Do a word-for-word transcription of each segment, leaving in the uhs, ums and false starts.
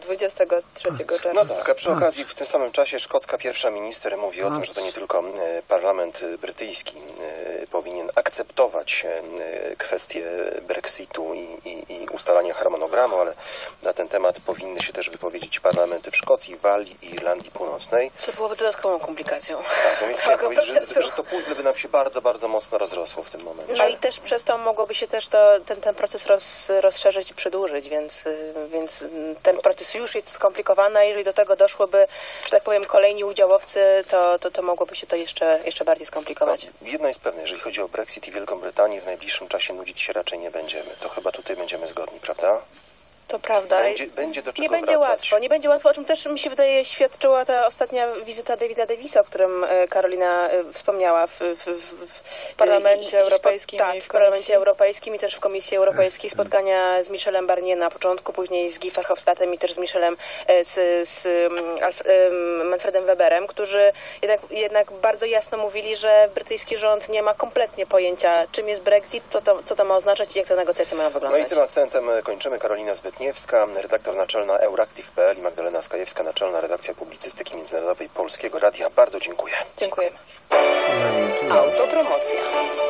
dwudziestego trzeciego czerwca. No tak, a przy okazji w tym samym czasie szkocka pierwsza minister mówi o tym, że to nie tylko parlament brytyjski powinien akceptować kwestię Brexitu i, i, i ustalania harmonogramu, ale na ten temat powinny się też wypowiedzieć parlamenty w Szkocji, Walii i Irlandii Północnej. Co byłoby dodatkową komplikacją. Tak, no więc chciałem powiedzieć, że, że to puzzle by nam się bardzo, bardzo mocno rozrosło w tym momencie. No i też przez to mogłoby się też to, ten, ten proces roz, rozszerzyć i przedłużyć, więc, więc ten proces już jest skomplikowany, a jeżeli do tego doszłoby, że tak powiem, kolejni udziałowcy, to, to, to mogłoby się to jeszcze, jeszcze bardziej skomplikować. No, jedno jest pewne, jeżeli chodzi o Brexit i Wielką Brytanię, w najbliższym czasie nudzić się raczej nie będziemy. To chyba tutaj będziemy zgodni, prawda? To prawda. Będzie, będzie do czego nie będzie wracać. łatwo. Nie będzie łatwo, o czym też mi się wydaje świadczyła ta ostatnia wizyta Davida Davisa, o którym Karolina wspomniała w, w, w Parlamencie i, Europejskim. Tak, i w, w Parlamencie Europejskim i też w Komisji Europejskiej. Spotkania z Michelem Barnier na początku, później z Guy Verhofstadtem i też z Michelem, z, z Alf, Manfredem Weberem, którzy jednak, jednak bardzo jasno mówili, że brytyjski rząd nie ma kompletnie pojęcia, czym jest Brexit, co to, co to ma oznaczać i jak te negocjacje mają wyglądać. No i tym akcentem kończymy. Karolina Zbytniewska, redaktor naczelna Euractiv kropka p l i Magdalena Skajewska, naczelna redakcja publicystyki międzynarodowej Polskiego Radia. Bardzo dziękuję. Dziękujemy. Autopromocja.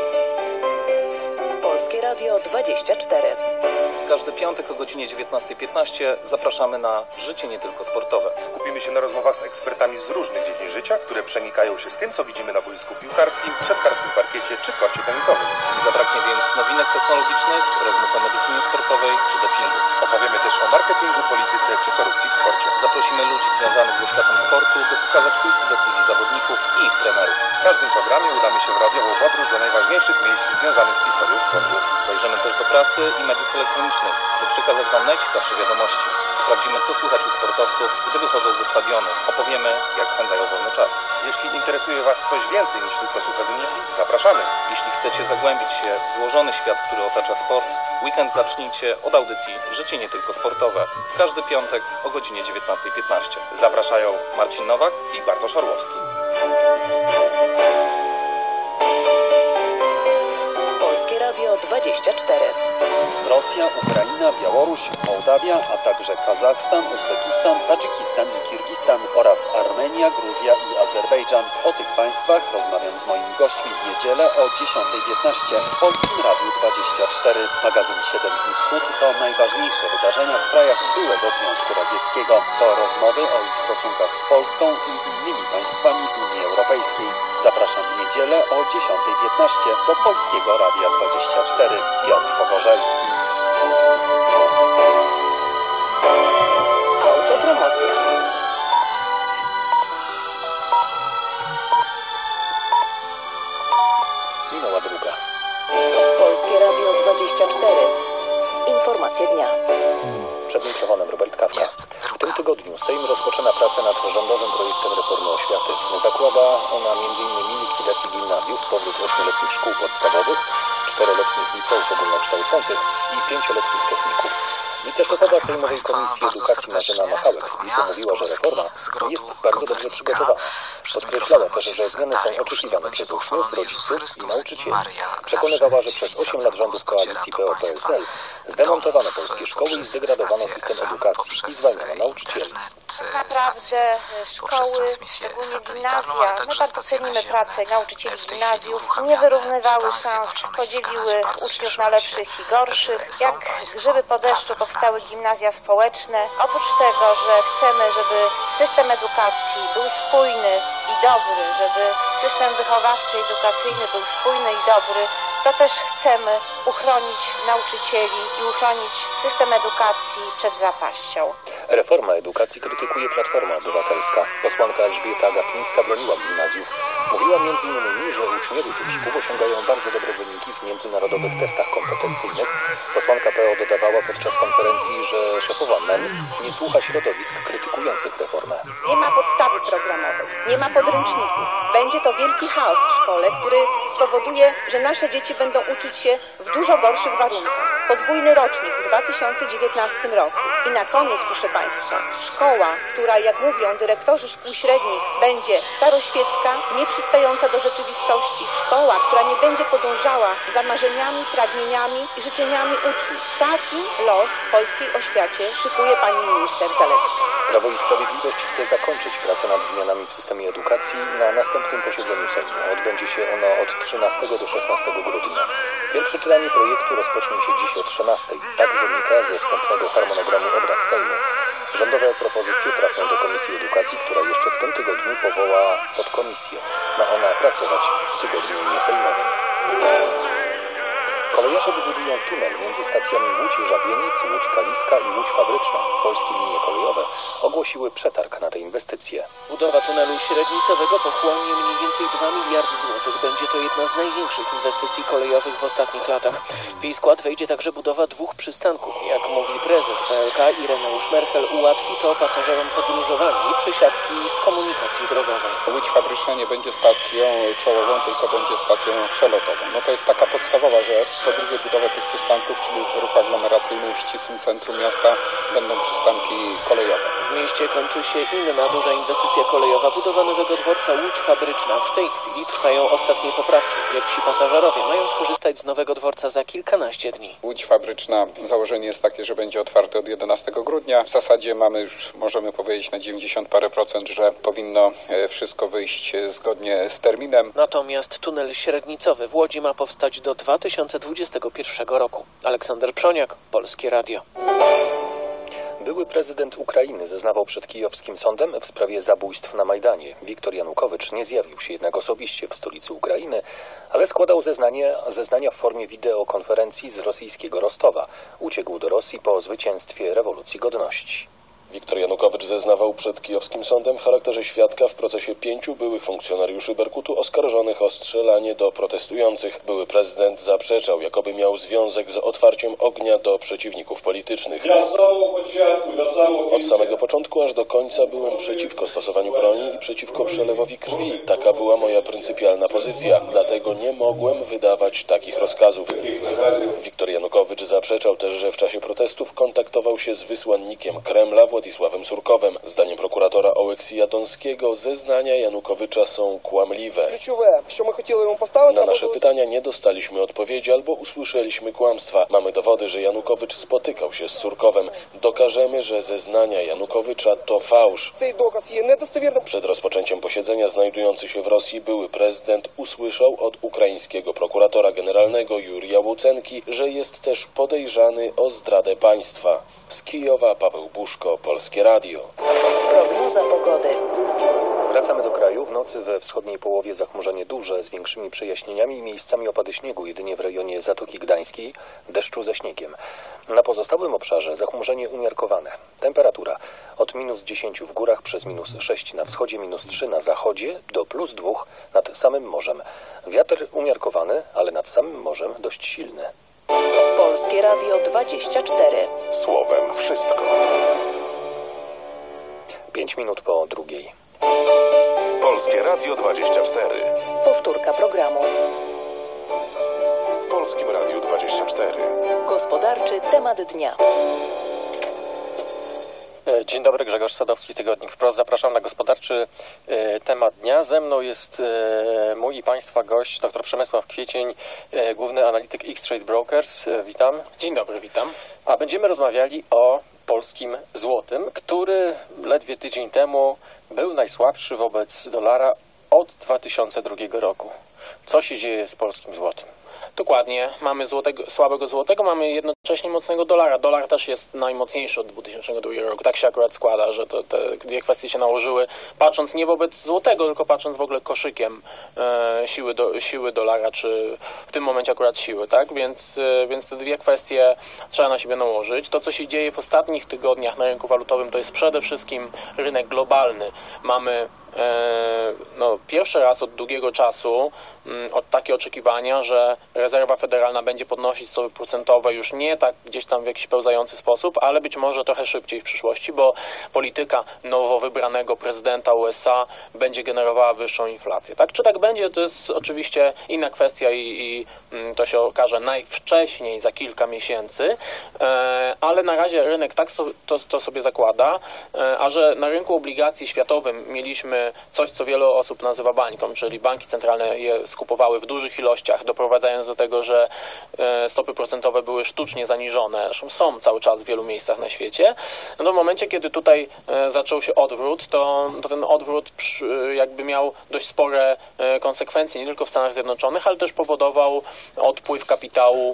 Polskie Radio dwadzieścia cztery. Każdy piątek o godzinie dziewiętnastej piętnaście zapraszamy na Życie nie tylko sportowe. Skupimy się na rozmowach z ekspertami z różnych dziedzin życia, które przenikają się z tym, co widzimy na boisku piłkarskim, siatkarskim parkiecie czy korcie tenisowym. Nie zabraknie więc nowinek technologicznych, rozmów o medycynie sportowej czy dopingu. Opowiemy też o marketingu, polityce czy korupcji w sporcie. Zaprosimy ludzi związanych ze światem sportu, by pokazać kulisy decyzji zawodników i ich trenerów. W każdym programie udamy się w radiową podróż do najważniejszych miejsc związanych z historią sportu. Zajrzymy też do prasy i mediów elektronicznych, by przekazać Wam najciekawsze wiadomości. Sprawdzimy, co słychać u sportowców, gdy wychodzą ze stadionu. Opowiemy, jak spędzają wolny czas. Jeśli interesuje Was coś więcej niż tylko suche wyniki, zapraszamy. Jeśli chcecie zagłębić się w złożony świat, który otacza sport, weekend zacznijcie od audycji Życie nie tylko sportowe. W każdy piątek o godzinie dziewiętnastej piętnaście. Zapraszają Marcin Nowak i Bartosz Orłowski. Polskie Radio dwadzieścia cztery. Rosja, Ukraina, Białoruś, Mołdawia, a także Kazachstan, Uzbekistan, Tadżykistan i Kirgistan oraz Armenia, Gruzja i Azerbejdżan. O tych państwach rozmawiam z moimi gośćmi w niedzielę o dziesiątej piętnaście w Polskim Radiu dwadzieścia cztery. Magazyn siedem dni wschód to najważniejsze wydarzenia w krajach byłego Związku Radzieckiego. To rozmowy o ich stosunkach z Polską i innymi państwami Unii Europejskiej. Zapraszam w niedzielę o dziesiątej piętnaście do Polskiego Radia dwadzieścia cztery. Piotr Pogorzelski. Autopromocja. Minęła druga. Polskie Radio dwadzieścia cztery. Informacje dnia. Przed mikrofonem Robert Kawka. W tym tygodniu Sejm rozpoczyna pracę nad rządowym projektem reformy oświaty. Zakłada ona między innymi likwidację gimnazjów, powrót ośmioletnich szkół podstawowych, czteroletnich liceów ogólnokształcących i pięcioletnich techników. Wiceszefowa Sejmowej Komisji Edukacji Marzena Machałek z PiSu mówiła, że reforma jest bardzo dobrze przygotowana. Podkreślała też, że zmiany są oczekiwane przez uczniów, rodziców i nauczycieli. Przekonywała, że przez osiem lat rządów koalicji P O P S L zdemontowano polskie szkoły i zdegradowano system edukacji i zwalniano nauczycieli. Naprawdę szkoły, szczególnie gimnazja, my bardzo cenimy pracę nauczycieli gimnazjów, nie wyrównywały szans, podzieliły uczniów na lepszych i gorszych. Jak grzyby po deszczu powstały gimnazja społeczne. Oprócz tego, że chcemy, żeby system edukacji był spójny i dobry, żeby system wychowawczy i edukacyjny był spójny i dobry, to też chcemy uchronić nauczycieli i uchronić system edukacji przed zapaścią. Reforma edukacji krytykuje Platforma Obywatelska. Posłanka Elżbieta Gapińska broniła gimnazjów. Mówiła między innymi, że uczniowie tych szkół osiągają bardzo dobre wyniki w międzynarodowych testach kompetencyjnych. Posłanka P O dodawała podczas konferencji, że szefowa M E N nie słucha środowisk krytykujących reformę. Nie ma podstawy programowej, nie ma podręczników. Będzie to wielki chaos w szkole, który spowoduje, że nasze dzieci będą uczyć się w dużo gorszych warunkach. Podwójny rocznik w dwa tysiące dziewiętnastym roku. I na koniec, proszę Państwa, szkoła, która, jak mówią dyrektorzy szkół średnich, będzie staroświecka, nie przystająca do rzeczywistości, szkoła, która nie będzie podążała za marzeniami, pragnieniami i życzeniami uczniów. Taki los polskiej oświacie szykuje pani minister Zalewska. Prawo i Sprawiedliwość chce zakończyć pracę nad zmianami w systemie edukacji na następnym posiedzeniu Sejmu. Odbędzie się ono od trzynastego do szesnastego grudnia. Pierwsze czytanie projektu rozpocznie się dziś o trzynastej. Tak wynika ze wstępnego harmonogramu obrad Sejmu. Rządowe propozycje trafią do Komisji Edukacji, która jeszcze w tym tygodniu powoła podkomisję. Ma ona pracować w tygodniu niesejmowym. Kolejarze wybudują tunel między stacjami Łódź-Żabieniec, Łódź-Kaliska i Łódź-Fabryczna. Polskie linie kolejowe ogłosiły przetarg na tę inwestycję. Budowa tunelu średnicowego pochłonie mniej więcej dwa miliardy złotych. Będzie to jedna z największych inwestycji kolejowych w ostatnich latach. W jej skład wejdzie także budowa dwóch przystanków. Jak mówi prezes P L K Ireneusz Merchel, ułatwi to pasażerom podróżowanie i przesiadki z komunikacji drogowej. Łódź Fabryczna nie będzie stacją czołową, tylko będzie stacją przelotową. No to jest taka podstawowa rzecz. Po drugie, budowę tych przystanków, czyli w ruchu aglomeracyjnym w ścisłym centrum miasta będą przystanki kolejowe. W mieście kończy się inna duża inwestycja kolejowa, budowa nowego dworca Łódź Fabryczna. W tej chwili trwają ostatnie poprawki. Pierwsi pasażerowie mają skorzystać z nowego dworca za kilkanaście dni. Łódź Fabryczna, założenie jest takie, że będzie otwarty od jedenastego grudnia. W zasadzie mamy już, możemy powiedzieć, na dziewięćdziesiąt parę procent, że powinno wszystko wyjść zgodnie z terminem. Natomiast tunel średnicowy w Łodzi ma powstać do dwa tysiące dwudziestego pierwszego roku. Aleksander Przoniak, Polskie Radio. Były prezydent Ukrainy zeznawał przed kijowskim sądem w sprawie zabójstw na Majdanie. Wiktor Janukowycz nie zjawił się jednak osobiście w stolicy Ukrainy, ale składał zeznanie, zeznania w formie wideokonferencji z rosyjskiego Rostowa. Uciekł do Rosji po zwycięstwie rewolucji godności. Wiktor Janukowycz zeznawał przed kijowskim sądem w charakterze świadka w procesie pięciu byłych funkcjonariuszy Berkutu oskarżonych o strzelanie do protestujących. Były prezydent zaprzeczał, jakoby miał związek z otwarciem ognia do przeciwników politycznych. Od samego początku aż do końca byłem przeciwko stosowaniu broni i przeciwko przelewowi krwi. Taka była moja pryncypialna pozycja. Dlatego nie mogłem wydawać takich rozkazów. Wiktor Janukowycz zaprzeczał też, że w czasie protestów kontaktował się z wysłannikiem Kremla Władysławem Surkowem. Zdaniem prokuratora Oleksija Donskiego zeznania Janukowycza są kłamliwe. Na nasze pytania nie dostaliśmy odpowiedzi albo usłyszeliśmy kłamstwa. Mamy dowody, że Janukowycz spotykał się z Surkowem. Dokażemy, że zeznania Janukowycza to fałsz. Przed rozpoczęciem posiedzenia znajdujący się w Rosji były prezydent usłyszał od ukraińskiego prokuratora generalnego Jurija Łucenki, że jest też podejrzany o zdradę państwa. Z Kijowa Paweł Buszko, Polskie Radio. Prognoza pogody. Wracamy do kraju. W nocy we wschodniej połowie zachmurzenie duże z większymi przejaśnieniami i miejscami opady śniegu, jedynie w rejonie Zatoki Gdańskiej, deszczu ze śniegiem. Na pozostałym obszarze zachmurzenie umiarkowane. Temperatura od minus dziesięć w górach przez minus sześć na wschodzie, minus trzy na zachodzie do plus dwa nad samym morzem. Wiatr umiarkowany, ale nad samym morzem dość silny. Polskie Radio dwadzieścia cztery. Słowem wszystko. Pięć minut po drugiej. Polskie Radio dwadzieścia cztery. Powtórka programu. W Polskim Radiu dwadzieścia cztery. Gospodarczy temat dnia. Dzień dobry, Grzegorz Sadowski, Tygodnik Wprost. Zapraszam na gospodarczy e, temat dnia. Ze mną jest e, mój i Państwa gość, dr Przemysław Kwiecień, e, główny analityk X-Trade Brokers. E, witam. Dzień dobry, witam. A będziemy rozmawiali o polskim złotym, który ledwie tydzień temu był najsłabszy wobec dolara od dwa tysiące drugiego roku. Co się dzieje z polskim złotym? Dokładnie. Mamy złotego, słabego złotego, mamy jednocześnie mocnego dolara. Dolar też jest najmocniejszy od dwa tysiące drugiego roku. Tak się akurat składa, że to, te dwie kwestie się nałożyły, patrząc nie wobec złotego, tylko patrząc w ogóle koszykiem e, siły, do, siły dolara, czy w tym momencie akurat siły, tak? Więc, e, więc te dwie kwestie trzeba na siebie nałożyć. To, co się dzieje w ostatnich tygodniach na rynku walutowym, to jest przede wszystkim rynek globalny. Mamy e, no, pierwszy raz od długiego czasu m, od takie oczekiwania, że Rezerwa Federalna będzie podnosić stopy procentowe już nie tak gdzieś tam w jakiś pełzający sposób, ale być może trochę szybciej w przyszłości, bo polityka nowo wybranego prezydenta U S A będzie generowała wyższą inflację. Tak? Czy tak będzie, to jest oczywiście inna kwestia i, i to się okaże najwcześniej za kilka miesięcy, ale na razie rynek tak to, to sobie zakłada, a że na rynku obligacji światowym mieliśmy mamy coś, co wiele osób nazywa bańką, czyli banki centralne je skupowały w dużych ilościach, doprowadzając do tego, że stopy procentowe były sztucznie zaniżone, zresztą są cały czas w wielu miejscach na świecie, no w momencie, kiedy tutaj zaczął się odwrót, to, to ten odwrót jakby miał dość spore konsekwencje, nie tylko w Stanach Zjednoczonych, ale też powodował odpływ kapitału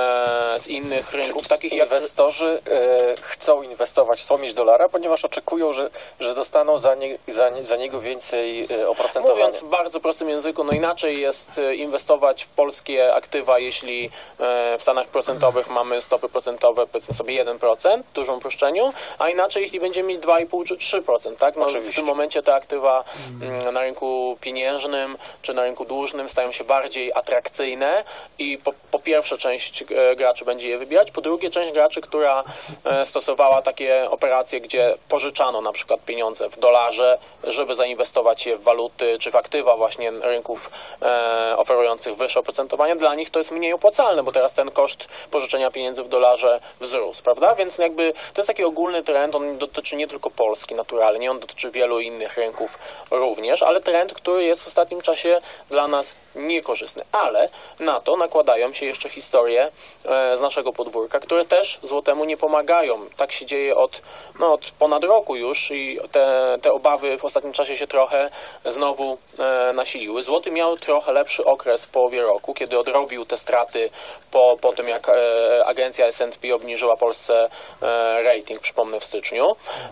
z innych rynków, takich jak... Inwestorzy chcą inwestować, chcą mieć dolara, ponieważ oczekują, że, że dostaną za, nie, za, nie, za niego więcej oprocentowania. Mówiąc w bardzo prostym języku, no inaczej jest inwestować w polskie aktywa, jeśli w Stanach procentowych mamy stopy procentowe, powiedzmy sobie jeden procent, w dużym uproszczeniu, a inaczej, jeśli będziemy mieć dwa i pół czy trzy procent, tak? No, w tym momencie te aktywa na rynku pieniężnym czy na rynku dłużnym stają się bardziej atrakcyjne i po, po pierwsze część graczy będzie je wybierać, po drugie część graczy, która stosowała takie operacje, gdzie pożyczano na przykład pieniądze w dolarze, żeby zainwestować je w waluty czy w aktywa właśnie rynków e, oferujących wyższe oprocentowanie, dla nich to jest mniej opłacalne, bo teraz ten koszt pożyczenia pieniędzy w dolarze wzrósł, prawda? Więc jakby to jest taki ogólny trend, on dotyczy nie tylko Polski naturalnie, on dotyczy wielu innych rynków również, ale trend, który jest w ostatnim czasie dla nas niekorzystny. Ale na to nakładają się jeszcze historie e, z naszego podwórka, które też złotemu nie pomagają. Tak się dzieje od, no, od ponad roku już i te, te obawy w ostatnim czasie się trochę znowu e, nasiliły. Złoty miał trochę lepszy okres w połowie roku, kiedy odrobił te straty po, po tym, jak e, agencja S and P obniżyła Polsce e, rating, przypomnę, w styczniu.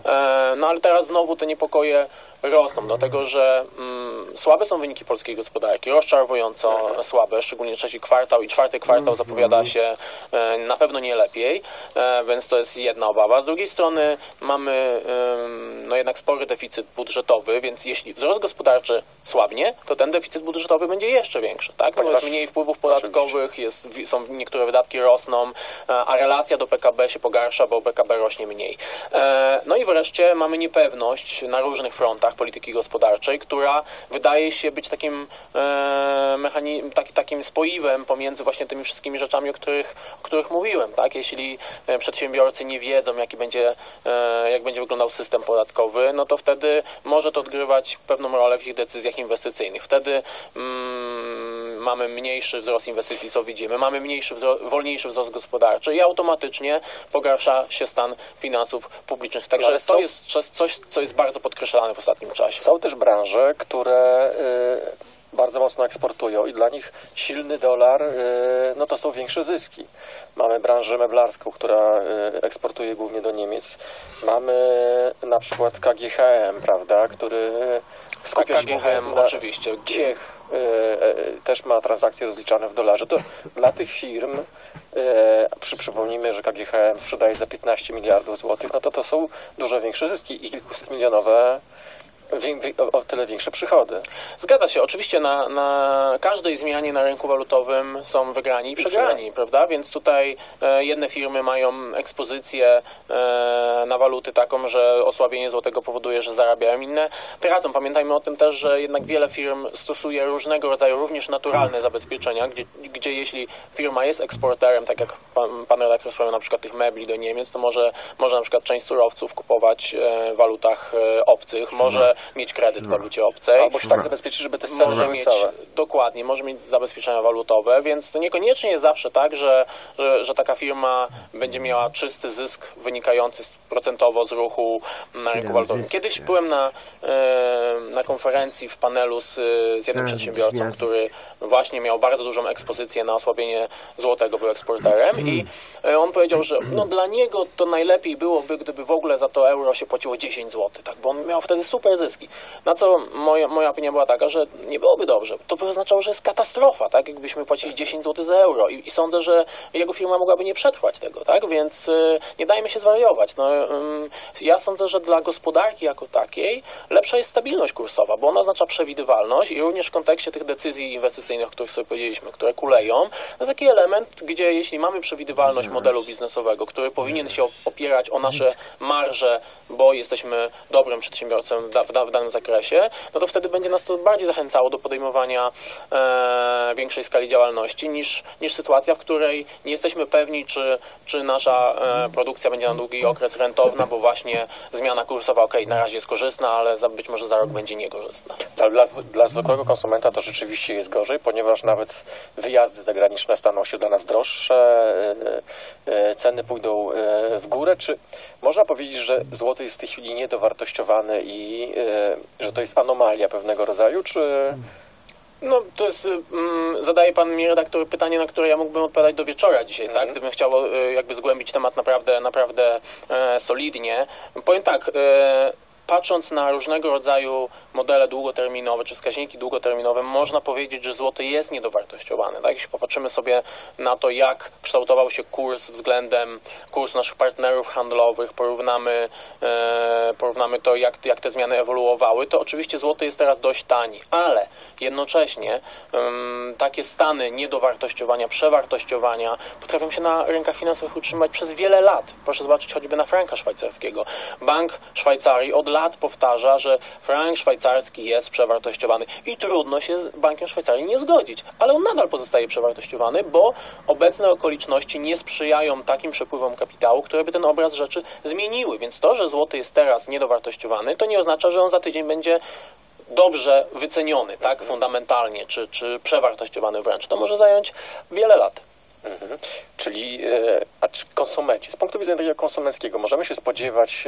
E, no ale teraz znowu te niepokoje rosną, dlatego że mm, słabe są wyniki polskiej gospodarki, rozczarowująco słabe, szczególnie trzeci kwartał i czwarty kwartał zapowiada się e, na pewno nie lepiej, e, więc to jest jedna obawa. Z drugiej strony mamy e, no jednak spory deficyt budżetowy, więc jeśli wzrost gospodarczy słabnie, to ten deficyt budżetowy będzie jeszcze większy, tak? No, jest mniej wpływów podatkowych, jest, są niektóre wydatki rosną, a relacja do P K B się pogarsza, bo P K B rośnie mniej. E, no i wreszcie mamy niepewność na różnych frontach polityki gospodarczej, która wydaje się być takim e, mechani- tak, takim spoiwem pomiędzy właśnie tymi wszystkimi rzeczami, o których, o których mówiłem, tak? Jeśli e, przedsiębiorcy nie wiedzą, jaki będzie, e, jak będzie wyglądał system podatkowy, no to wtedy może to odgrywać pewną rolę w ich decyzjach inwestycyjnych. Wtedy mm, mamy mniejszy wzrost inwestycji, co widzimy, mamy mniejszy wzrost, wolniejszy wzrost gospodarczy i automatycznie pogarsza się stan finansów publicznych. Także to jest coś, co jest bardzo podkreślane w ostatnim czasie. Są też branże, które y, bardzo mocno eksportują i dla nich silny dolar, y, no to są większe zyski. Mamy branżę meblarską, która y, eksportuje głównie do Niemiec. Mamy na przykład K G H M, prawda, który skupia się K G H M na oczywiście. Ciech y, y, też ma transakcje rozliczane w dolarze. To dla tych firm Przy, przypomnijmy, że K G H M sprzedaje za piętnaście miliardów złotych, no to to są dużo większe zyski i kilkuset milionowe, o tyle większe przychody. Zgadza się. Oczywiście na, na każdej zmianie na rynku walutowym są wygrani i przegrani, prawda? Więc tutaj e, jedne firmy mają ekspozycję e, na waluty taką, że osłabienie złotego powoduje, że zarabiają, inne tracą. Pamiętajmy o tym też, że jednak wiele firm stosuje różnego rodzaju, również naturalne zabezpieczenia, gdzie, gdzie jeśli firma jest eksporterem, tak jak pan, pan redaktor wspomniał, na przykład tych mebli do Niemiec, to może, może na przykład część surowców kupować e, w walutach e, obcych, może mieć kredyt w walucie obcej. Albo się tak zabezpieczyć, żeby te sceny może mieć całe. Dokładnie, może mieć zabezpieczenia walutowe, więc to niekoniecznie jest zawsze tak, że, że, że taka firma będzie miała czysty zysk wynikający procentowo z ruchu na rynku walutowym. Kiedyś byłem na, na konferencji w panelu z, z jednym przedsiębiorcą, który właśnie miał bardzo dużą ekspozycję na osłabienie złotego, był eksporterem i on powiedział, że no dla niego to najlepiej byłoby, gdyby w ogóle za to euro się płaciło dziesięć złotych, tak, bo on miał wtedy super zyski. Na co moja, moja opinia była taka, że nie byłoby dobrze. To by oznaczało, że jest katastrofa, tak, jakbyśmy płacili dziesięć złotych za euro i, i sądzę, że jego firma mogłaby nie przetrwać tego, tak, więc y, nie dajmy się zwariować. No, y, ja sądzę, że dla gospodarki jako takiej lepsza jest stabilność kursowa, bo ona oznacza przewidywalność i również w kontekście tych decyzji inwestycyjnych, o których sobie powiedzieliśmy, które kuleją, to jest taki element, gdzie jeśli mamy przewidywalność modelu biznesowego, który powinien się opierać o nasze marże, bo jesteśmy dobrym przedsiębiorcą w, da, w danym zakresie, no to wtedy będzie nas to bardziej zachęcało do podejmowania e, większej skali działalności niż, niż sytuacja, w której nie jesteśmy pewni, czy, czy nasza e, produkcja będzie na długi okres rentowna, ryzykowna, bo właśnie zmiana kursowa, okej, na razie jest korzystna, ale za, być może za rok będzie niekorzystna. Ale dla, dla zwykłego konsumenta to rzeczywiście jest gorzej, ponieważ nawet wyjazdy zagraniczne staną się dla nas droższe, ceny pójdą w górę. Czy można powiedzieć, że złoty jest w tej chwili niedowartościowany i że to jest anomalia pewnego rodzaju, czy... No to jest, um, zadaje pan mi, redaktor, pytanie, na które ja mógłbym odpowiadać do wieczora dzisiaj, mm. tak? Gdybym chciał e, jakby zgłębić temat naprawdę, naprawdę e, solidnie. Powiem tak, e, patrząc na różnego rodzaju modele długoterminowe czy wskaźniki długoterminowe, można powiedzieć, że złoty jest niedowartościowany. Tak? Jeśli popatrzymy sobie na to, jak kształtował się kurs względem kursu naszych partnerów handlowych, porównamy, e, porównamy to, jak, jak te zmiany ewoluowały, to oczywiście złoty jest teraz dość tani, ale jednocześnie um, takie stany niedowartościowania, przewartościowania potrafią się na rynkach finansowych utrzymać przez wiele lat. Proszę zobaczyć choćby na franka szwajcarskiego. Bank Szwajcarii od lat powtarza, że frank szwajcarski jest przewartościowany i trudno się z Bankiem Szwajcarii nie zgodzić, ale on nadal pozostaje przewartościowany, bo obecne okoliczności nie sprzyjają takim przepływom kapitału, które by ten obraz rzeczy zmieniły. Więc to, że złoty jest teraz niedowartościowany, to nie oznacza, że on za tydzień będzie dobrze wyceniony, tak, fundamentalnie, czy, czy przewartościowany wręcz. To może zająć wiele lat. Mhm. Czyli a czy konsumenci, z punktu widzenia takiego konsumenckiego, możemy się spodziewać,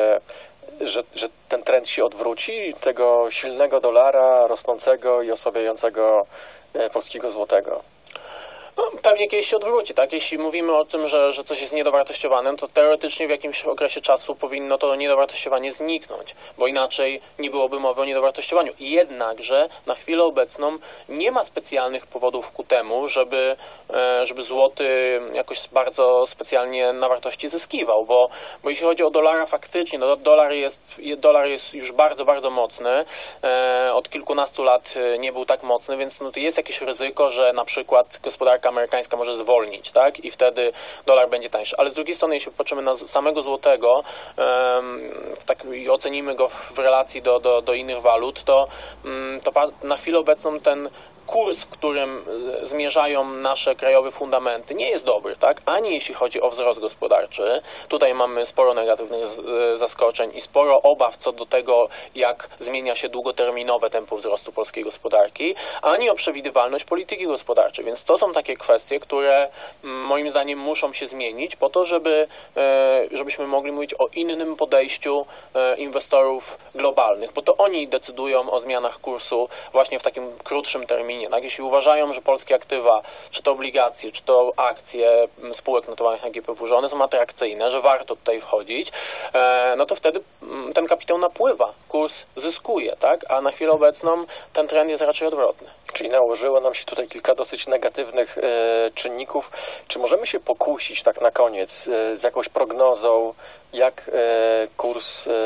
że, że ten trend się odwróci, tego silnego dolara, rosnącego i osłabiającego polskiego złotego? No, pewnie kiedyś się odwróci, tak? Jeśli mówimy o tym, że, że coś jest niedowartościowane, to teoretycznie w jakimś okresie czasu powinno to niedowartościowanie zniknąć, bo inaczej nie byłoby mowy o niedowartościowaniu. Jednakże na chwilę obecną nie ma specjalnych powodów ku temu, żeby, żeby złoty jakoś bardzo specjalnie na wartości zyskiwał, bo, bo jeśli chodzi o dolara, faktycznie no, dolar, jest, dolar jest już bardzo, bardzo mocny. Od kilkunastu lat nie był tak mocny, więc no, to jest jakieś ryzyko, że na przykład gospodarka amerykańska może zwolnić, tak? I wtedy dolar będzie tańszy. Ale z drugiej strony, jeśli popatrzymy na samego złotego um, tak, i ocenimy go w relacji do, do, do innych walut, to, um, to na chwilę obecną ten kurs, w którym zmierzają nasze krajowe fundamenty, nie jest dobry, tak? Ani jeśli chodzi o wzrost gospodarczy. Tutaj mamy sporo negatywnych zaskoczeń i sporo obaw co do tego, jak zmienia się długoterminowe tempo wzrostu polskiej gospodarki, ani o przewidywalność polityki gospodarczej. Więc to są takie kwestie, które moim zdaniem muszą się zmienić po to, żeby, żebyśmy mogli mówić o innym podejściu inwestorów globalnych, bo to oni decydują o zmianach kursu właśnie w takim krótszym terminie. Tak? Jeśli uważają, że polskie aktywa, czy to obligacje, czy to akcje spółek notowanych na G P W, że one są atrakcyjne, że warto tutaj wchodzić, no to wtedy ten kapitał napływa, kurs zyskuje, tak? A na chwilę obecną ten trend jest raczej odwrotny. Czyli nałożyło nam się tutaj kilka dosyć negatywnych e, czynników. Czy możemy się pokusić tak na koniec e, z jakąś prognozą, jak e, kurs e,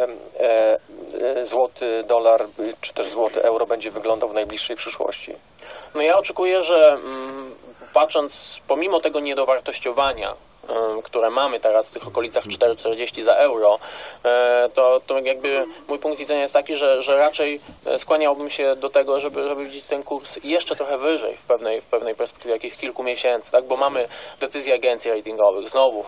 e, złoty, dolar, czy też złoty, euro będzie wyglądał w najbliższej przyszłości? No ja oczekuję, że mm, patrząc pomimo tego niedowartościowania, które mamy teraz w tych okolicach cztery czterdzieści za euro, to, to jakby mój punkt widzenia jest taki, że, że raczej skłaniałbym się do tego, żeby, żeby widzieć ten kurs jeszcze trochę wyżej w pewnej, w pewnej perspektywie jakichś kilku miesięcy, tak? Bo mamy decyzje agencji ratingowych znowu w,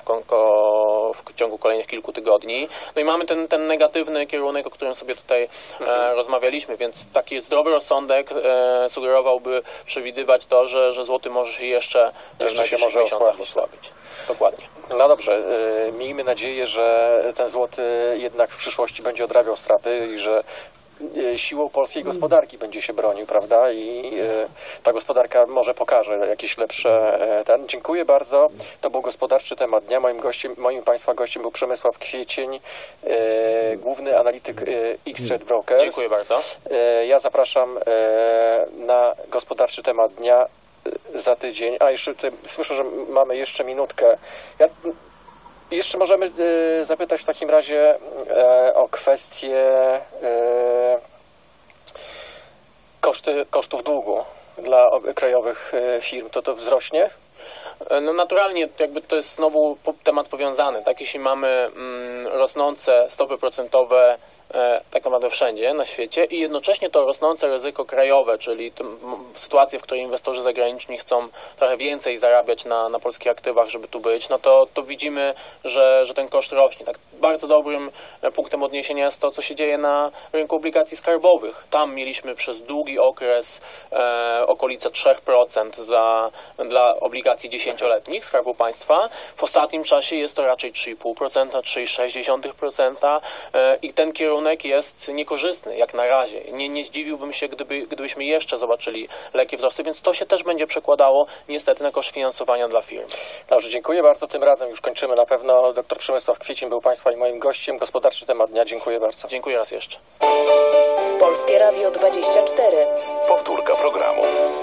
w ciągu kolejnych kilku tygodni, no i mamy ten, ten negatywny kierunek, o którym sobie tutaj mhm. e, rozmawialiśmy, więc taki zdrowy rozsądek e, sugerowałby przewidywać to, że, że złoty może się jeszcze, jeszcze się może osłabić. Dokładnie. No dobrze, miejmy nadzieję, że ten złoty jednak w przyszłości będzie odrabiał straty i że siłą polskiej gospodarki będzie się bronił, prawda? I ta gospodarka może pokaże jakieś lepsze ten. Dziękuję bardzo. To był gospodarczy temat dnia. Moim gościem, moim Państwa gościem był Przemysław Kwiecień, główny analityk X-Trade Brokers. Dziękuję bardzo. Ja zapraszam na gospodarczy temat dnia za tydzień. A jeszcze tutaj, słyszę, że mamy jeszcze minutkę. Ja, jeszcze możemy y, zapytać w takim razie y, o kwestię y, koszty, kosztów długu dla krajowych y, firm. To to wzrośnie? No naturalnie jakby to jest znowu temat powiązany. Tak? Jeśli mamy mm, rosnące stopy procentowe tak naprawdę wszędzie na świecie i jednocześnie to rosnące ryzyko krajowe, czyli sytuacje, w której inwestorzy zagraniczni chcą trochę więcej zarabiać na, na polskich aktywach, żeby tu być, no to, to widzimy, że, że ten koszt rośnie. Tak bardzo dobrym punktem odniesienia jest to, co się dzieje na rynku obligacji skarbowych. Tam mieliśmy przez długi okres e, okolice trzy procent za, dla obligacji dziesięcioletnich Skarbu Państwa. W ostatnim czasie jest to raczej trzy i pół procent, trzy i sześć procent e, i ten kierunek jest niekorzystny jak na razie. Nie, nie zdziwiłbym się, gdyby, gdybyśmy jeszcze zobaczyli lekkie wzrosty, więc to się też będzie przekładało niestety na koszt finansowania dla firm. Dobrze, dziękuję bardzo. Tym razem już kończymy na pewno. Doktor Przemysław Kwiecień był Państwa i moim gościem. Gospodarczy temat dnia. Dziękuję bardzo. Dziękuję raz jeszcze. Polskie Radio dwadzieścia cztery. Powtórka programu.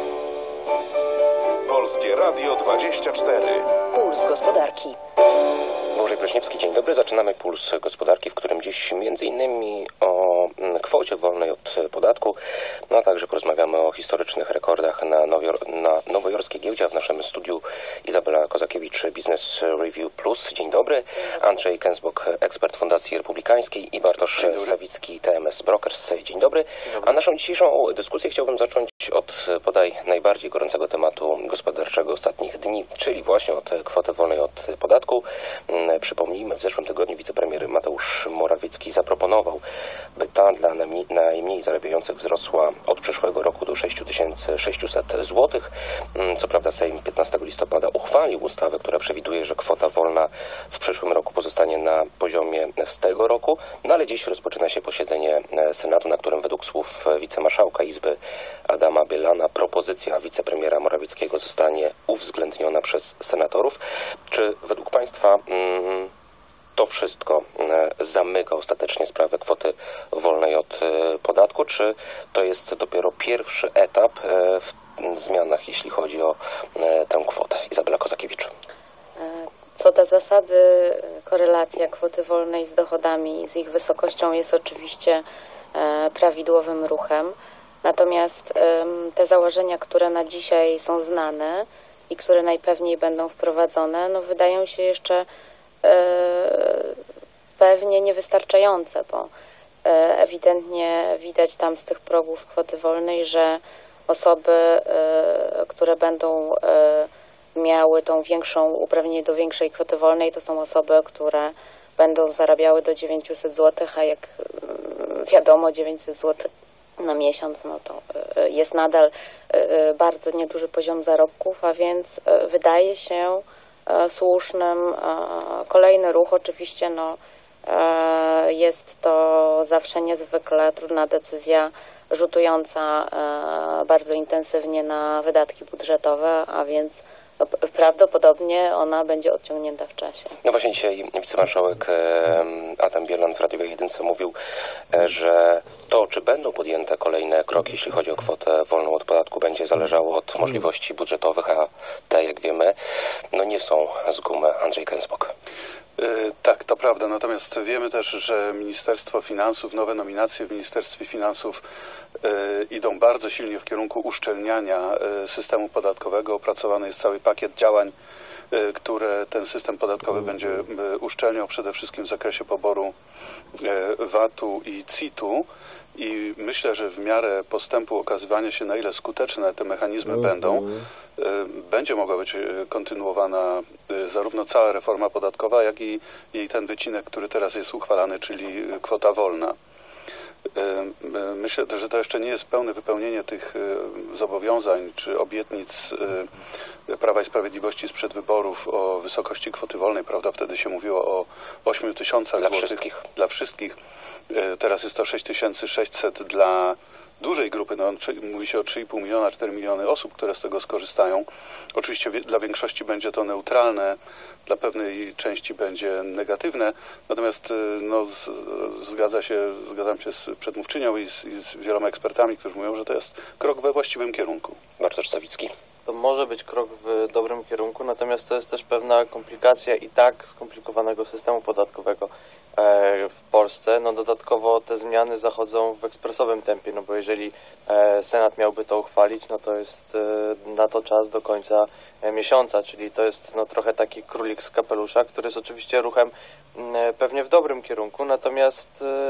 Polskie Radio dwadzieścia cztery. Puls gospodarki. Bożej Pleśniewski, dzień dobry. Zaczynamy Puls Gospodarki, w którym dziś między innymi o kwocie wolnej od podatku, no a także porozmawiamy o historycznych rekordach na, Nowior- na nowojorskiej giełdzie. A w naszym studiu Izabela Kozakiewicz, Business Review Plus. Dzień dobry. Andrzej Kensbok, ekspert Fundacji Republikańskiej i Bartosz Sawicki, T M S Brokers. Dzień dobry. Dzień dobry. A naszą dzisiejszą dyskusję chciałbym zacząć od bodaj najbardziej gorącego tematu gospodarczego ostatnich dni, czyli właśnie od kwoty wolnej od podatku. Przypomnijmy, w zeszłym tygodniu wicepremier Mateusz Morawiecki zaproponował, by ta dla najmniej zarabiających wzrosła od przyszłego roku do sześć tysięcy sześćset złotych. Co prawda Sejm piętnastego listopada uchwalił ustawę, która przewiduje, że kwota wolna w przyszłym roku pozostanie na poziomie z tego roku, no ale dziś rozpoczyna się posiedzenie Senatu, na którym według słów wicemarszałka Izby Adama Bielana propozycja wicepremiera Morawieckiego zostanie uwzględniona przez senatorów. Czy według Państwa mm, to wszystko zamyka ostatecznie sprawę kwoty wolnej od podatku, czy to jest dopiero pierwszy etap w zmianach, jeśli chodzi o tę kwotę? Izabela Kozakiewicz. Co do zasady, korelacja kwoty wolnej z dochodami, z ich wysokością jest oczywiście prawidłowym ruchem. Natomiast te założenia, które na dzisiaj są znane i które najpewniej będą wprowadzone, no wydają się jeszcze pewnie niewystarczające, bo ewidentnie widać tam z tych progów kwoty wolnej, że osoby, które będą miały tą większą, uprawnienie do większej kwoty wolnej, to są osoby, które będą zarabiały do dziewięćset złotych, a jak wiadomo dziewięćset złotych na miesiąc, no to jest nadal bardzo nieduży poziom zarobków, a więc wydaje się słusznym kolejny ruch. Oczywiście no, jest to zawsze niezwykle trudna decyzja, rzutująca bardzo intensywnie na wydatki budżetowe, a więc no, prawdopodobnie ona będzie odciągnięta w czasie. No właśnie dzisiaj wicemarszałek Adam Bielan w Radiowej Jedynce mówił, że to, czy będą podjęte kolejne kroki, jeśli chodzi o kwotę wolną od podatku, będzie zależało od możliwości budżetowych, a te, jak wiemy, no nie są z gumy. Andrzej Kensbok. Tak, to prawda. Natomiast wiemy też, że Ministerstwo Finansów, nowe nominacje w Ministerstwie Finansów idą bardzo silnie w kierunku uszczelniania systemu podatkowego. Opracowany jest cały pakiet działań, które ten system podatkowy będzie uszczelniał, przede wszystkim w zakresie poboru V A T-u i C I T-u. I myślę, że w miarę postępu okazywania się, na ile skuteczne te mechanizmy mm-hmm. będą, będzie mogła być kontynuowana zarówno cała reforma podatkowa, jak i, i ten wycinek, który teraz jest uchwalany, czyli kwota wolna. Myślę, że to jeszcze nie jest pełne wypełnienie tych zobowiązań czy obietnic Prawa i Sprawiedliwości sprzed wyborów o wysokości kwoty wolnej, prawda? Wtedy się mówiło o ośmiu tysiącach dla złotych wszystkich. Dla wszystkich. Teraz jest to sześć tysięcy sześćset dla dużej grupy, no, mówi się o trzy i pół miliona, cztery miliony osób, które z tego skorzystają. Oczywiście dla większości będzie to neutralne, dla pewnej części będzie negatywne, natomiast no, z, zgadza się, zgadzam się z przedmówczynią i z, i z wieloma ekspertami, którzy mówią, że to jest krok we właściwym kierunku. Bartosz Sawicki. To może być krok w dobrym kierunku, natomiast to jest też pewna komplikacja i tak skomplikowanego systemu podatkowego w Polsce. No dodatkowo te zmiany zachodzą w ekspresowym tempie, no bo jeżeli Senat miałby to uchwalić, no to jest na to czas do końca miesiąca, czyli to jest no trochę taki królik z kapelusza, który jest oczywiście ruchem pewnie w dobrym kierunku, natomiast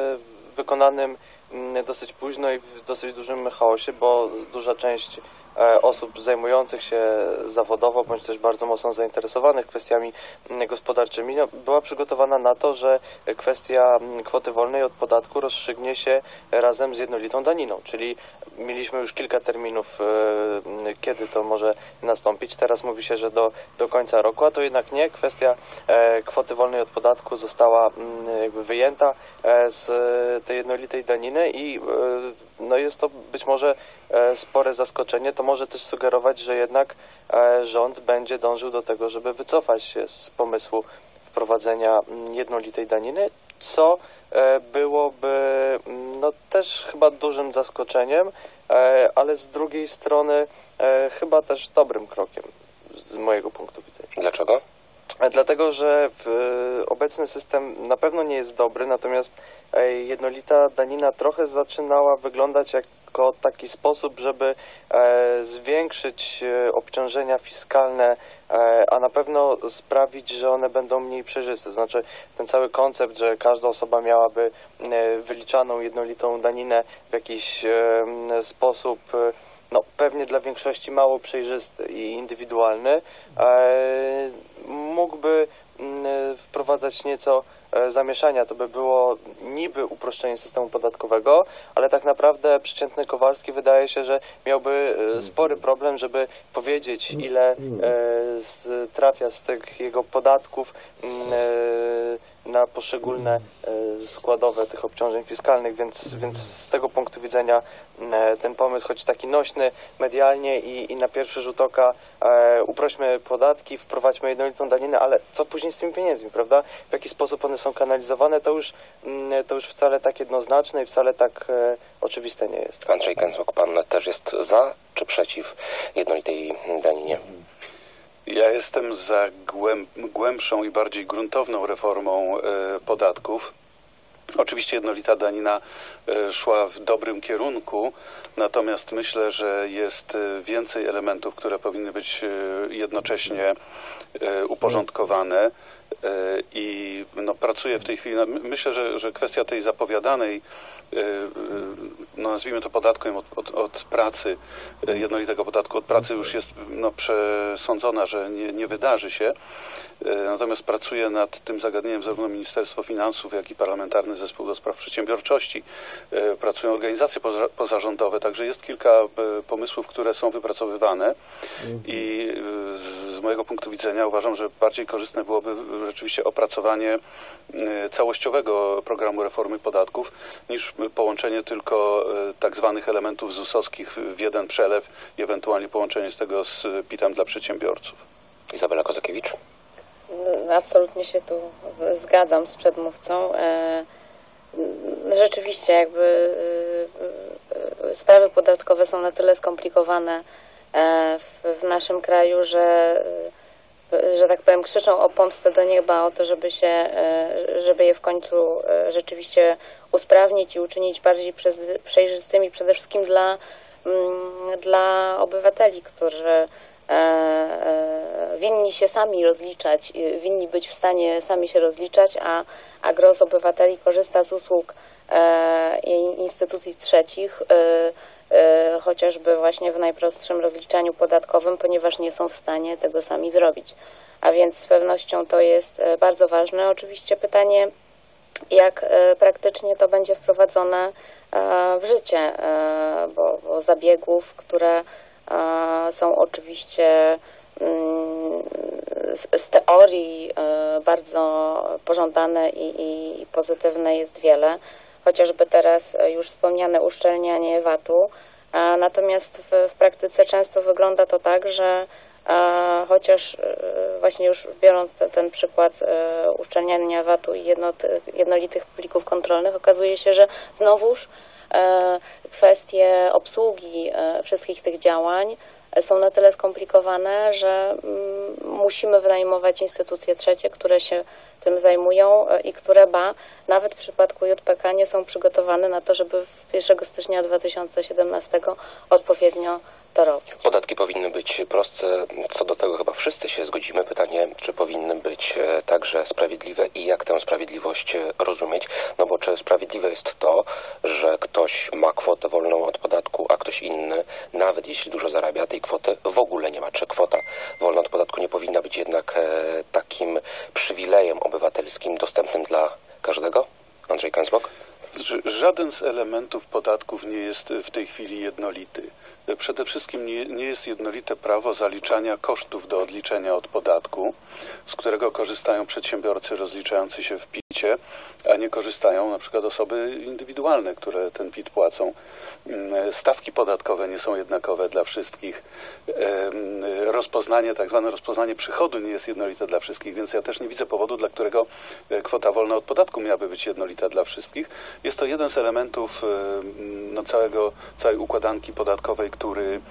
wykonanym dosyć późno i w dosyć dużym chaosie, bo duża część osób zajmujących się zawodowo, bądź też bardzo mocno zainteresowanych kwestiami gospodarczymi, no, była przygotowana na to, że kwestia kwoty wolnej od podatku rozstrzygnie się razem z jednolitą daniną, czyli mieliśmy już kilka terminów, kiedy to może nastąpić. Teraz mówi się, że do, do końca roku, a to jednak nie. Kwestia kwoty wolnej od podatku została jakby wyjęta z tej jednolitej daniny i no jest to być może spore zaskoczenie. To może też sugerować, że jednak rząd będzie dążył do tego, żeby wycofać się z pomysłu wprowadzenia jednolitej daniny, co byłoby no też chyba dużym zaskoczeniem, ale z drugiej strony chyba też dobrym krokiem z mojego punktu widzenia. Dlaczego? Dlatego, że obecny system na pewno nie jest dobry, natomiast jednolita danina trochę zaczynała wyglądać jako taki sposób, żeby zwiększyć obciążenia fiskalne, a na pewno sprawić, że one będą mniej przejrzyste. Znaczy ten cały koncept, że każda osoba miałaby wyliczaną jednolitą daninę w jakiś sposób, no pewnie dla większości mało przejrzysty i indywidualny, mógłby wprowadzać nieco zamieszania. To by było niby uproszczenie systemu podatkowego, ale tak naprawdę przeciętny Kowalski wydaje się, że miałby spory problem, żeby powiedzieć, ile trafia z tych jego podatków na poszczególne składowe tych obciążeń fiskalnych, więc, więc z tego punktu widzenia ten pomysł, choć taki nośny medialnie i, i na pierwszy rzut oka e, uprośmy podatki, wprowadźmy jednolitą daninę, ale co później z tymi pieniędzmi, prawda? W jaki sposób one są kanalizowane, to już, to już wcale tak jednoznaczne i wcale tak e, oczywiste nie jest. Andrzej Gęzłok, pan też jest za czy przeciw jednolitej daninie? Ja jestem za głęb, głębszą i bardziej gruntowną reformą e, podatków. Oczywiście jednolita danina e, szła w dobrym kierunku, natomiast myślę, że jest więcej elementów, które powinny być e, jednocześnie e, uporządkowane e, i no, pracuję w tej chwili, no, myślę, że, że kwestia tej zapowiadanej, no nazwijmy to podatkiem od, od, od pracy, jednolitego podatku od pracy już jest no, przesądzona, że nie, nie wydarzy się. Natomiast pracuje nad tym zagadnieniem zarówno Ministerstwo Finansów, jak i Parlamentarny Zespół do Spraw Przedsiębiorczości. Pracują organizacje pozarządowe, także jest kilka pomysłów, które są wypracowywane i z mojego punktu widzenia uważam, że bardziej korzystne byłoby rzeczywiście opracowanie całościowego programu reformy podatków niż połączenie tylko tak zwanych elementów zusowskich w jeden przelew i ewentualnie połączenie z tego z pitem dla przedsiębiorców. Izabela Kozakiewicz. Absolutnie się tu zgadzam z przedmówcą. Rzeczywiście jakby sprawy podatkowe są na tyle skomplikowane w naszym kraju, że że tak powiem krzyczą o pomstę do nieba, o to, żeby się, żeby je w końcu rzeczywiście usprawnić i uczynić bardziej przejrzystymi przede wszystkim dla, dla obywateli, którzy winni się sami rozliczać, winni być w stanie sami się rozliczać, a, a gros obywateli korzysta z usług instytucji trzecich, chociażby właśnie w najprostszym rozliczaniu podatkowym, ponieważ nie są w stanie tego sami zrobić. A więc z pewnością to jest bardzo ważne. Oczywiście pytanie, jak praktycznie to będzie wprowadzone w życie, bo, bo zabiegów, które są oczywiście z teorii bardzo pożądane i, i pozytywne jest wiele. Chociażby teraz już wspomniane uszczelnianie V A T-u, a natomiast w, w praktyce często wygląda to tak, że a, chociaż właśnie już biorąc te, ten przykład e, uszczelniania V A T-u i jednot, jednolitych plików kontrolnych, okazuje się, że znowuż e, kwestie obsługi e, wszystkich tych działań są na tyle skomplikowane, że mm, musimy wynajmować instytucje trzecie, które się tym zajmują i które ba, nawet w przypadku J P K nie są przygotowane na to, żeby pierwszego stycznia dwa tysiące siedemnastego odpowiednio to robić. Podatki powinny być prostsze, co do tego chyba wszyscy się zgodzimy. Pytanie, czy powinny być także sprawiedliwe i jak tę sprawiedliwość rozumieć? No bo czy sprawiedliwe jest to, że ktoś ma kwotę wolną od podatku, a ktoś inny, nawet jeśli dużo zarabia, tej kwoty w ogóle nie ma? Czy kwota wolna od podatku nie powinna być jednak takim przywilejem obywatelskim dostępnym dla każdego? Andrzej Kęsbok? Żaden z elementów podatków nie jest w tej chwili jednolity. Przede wszystkim nie, nie jest jednolite prawo zaliczania kosztów do odliczenia od podatku, z którego korzystają przedsiębiorcy rozliczający się w picie, a nie korzystają na przykład osoby indywidualne, które ten pit płacą. Stawki podatkowe nie są jednakowe dla wszystkich. Rozpoznanie, tak zwane rozpoznanie przychodu nie jest jednolite dla wszystkich, więc ja też nie widzę powodu, dla którego kwota wolna od podatku miałaby być jednolita dla wszystkich. Jest to jeden z elementów no, całego, całej układanki podatkowej, który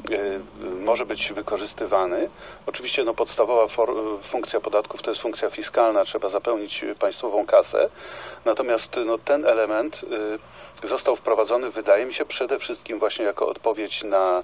może być wykorzystywany. Oczywiście no, podstawowa for, funkcja podatków to jest funkcja fiskalna, trzeba zapełnić państwową kasę. Natomiast no, ten element został wprowadzony, wydaje mi się, przede wszystkim właśnie jako odpowiedź na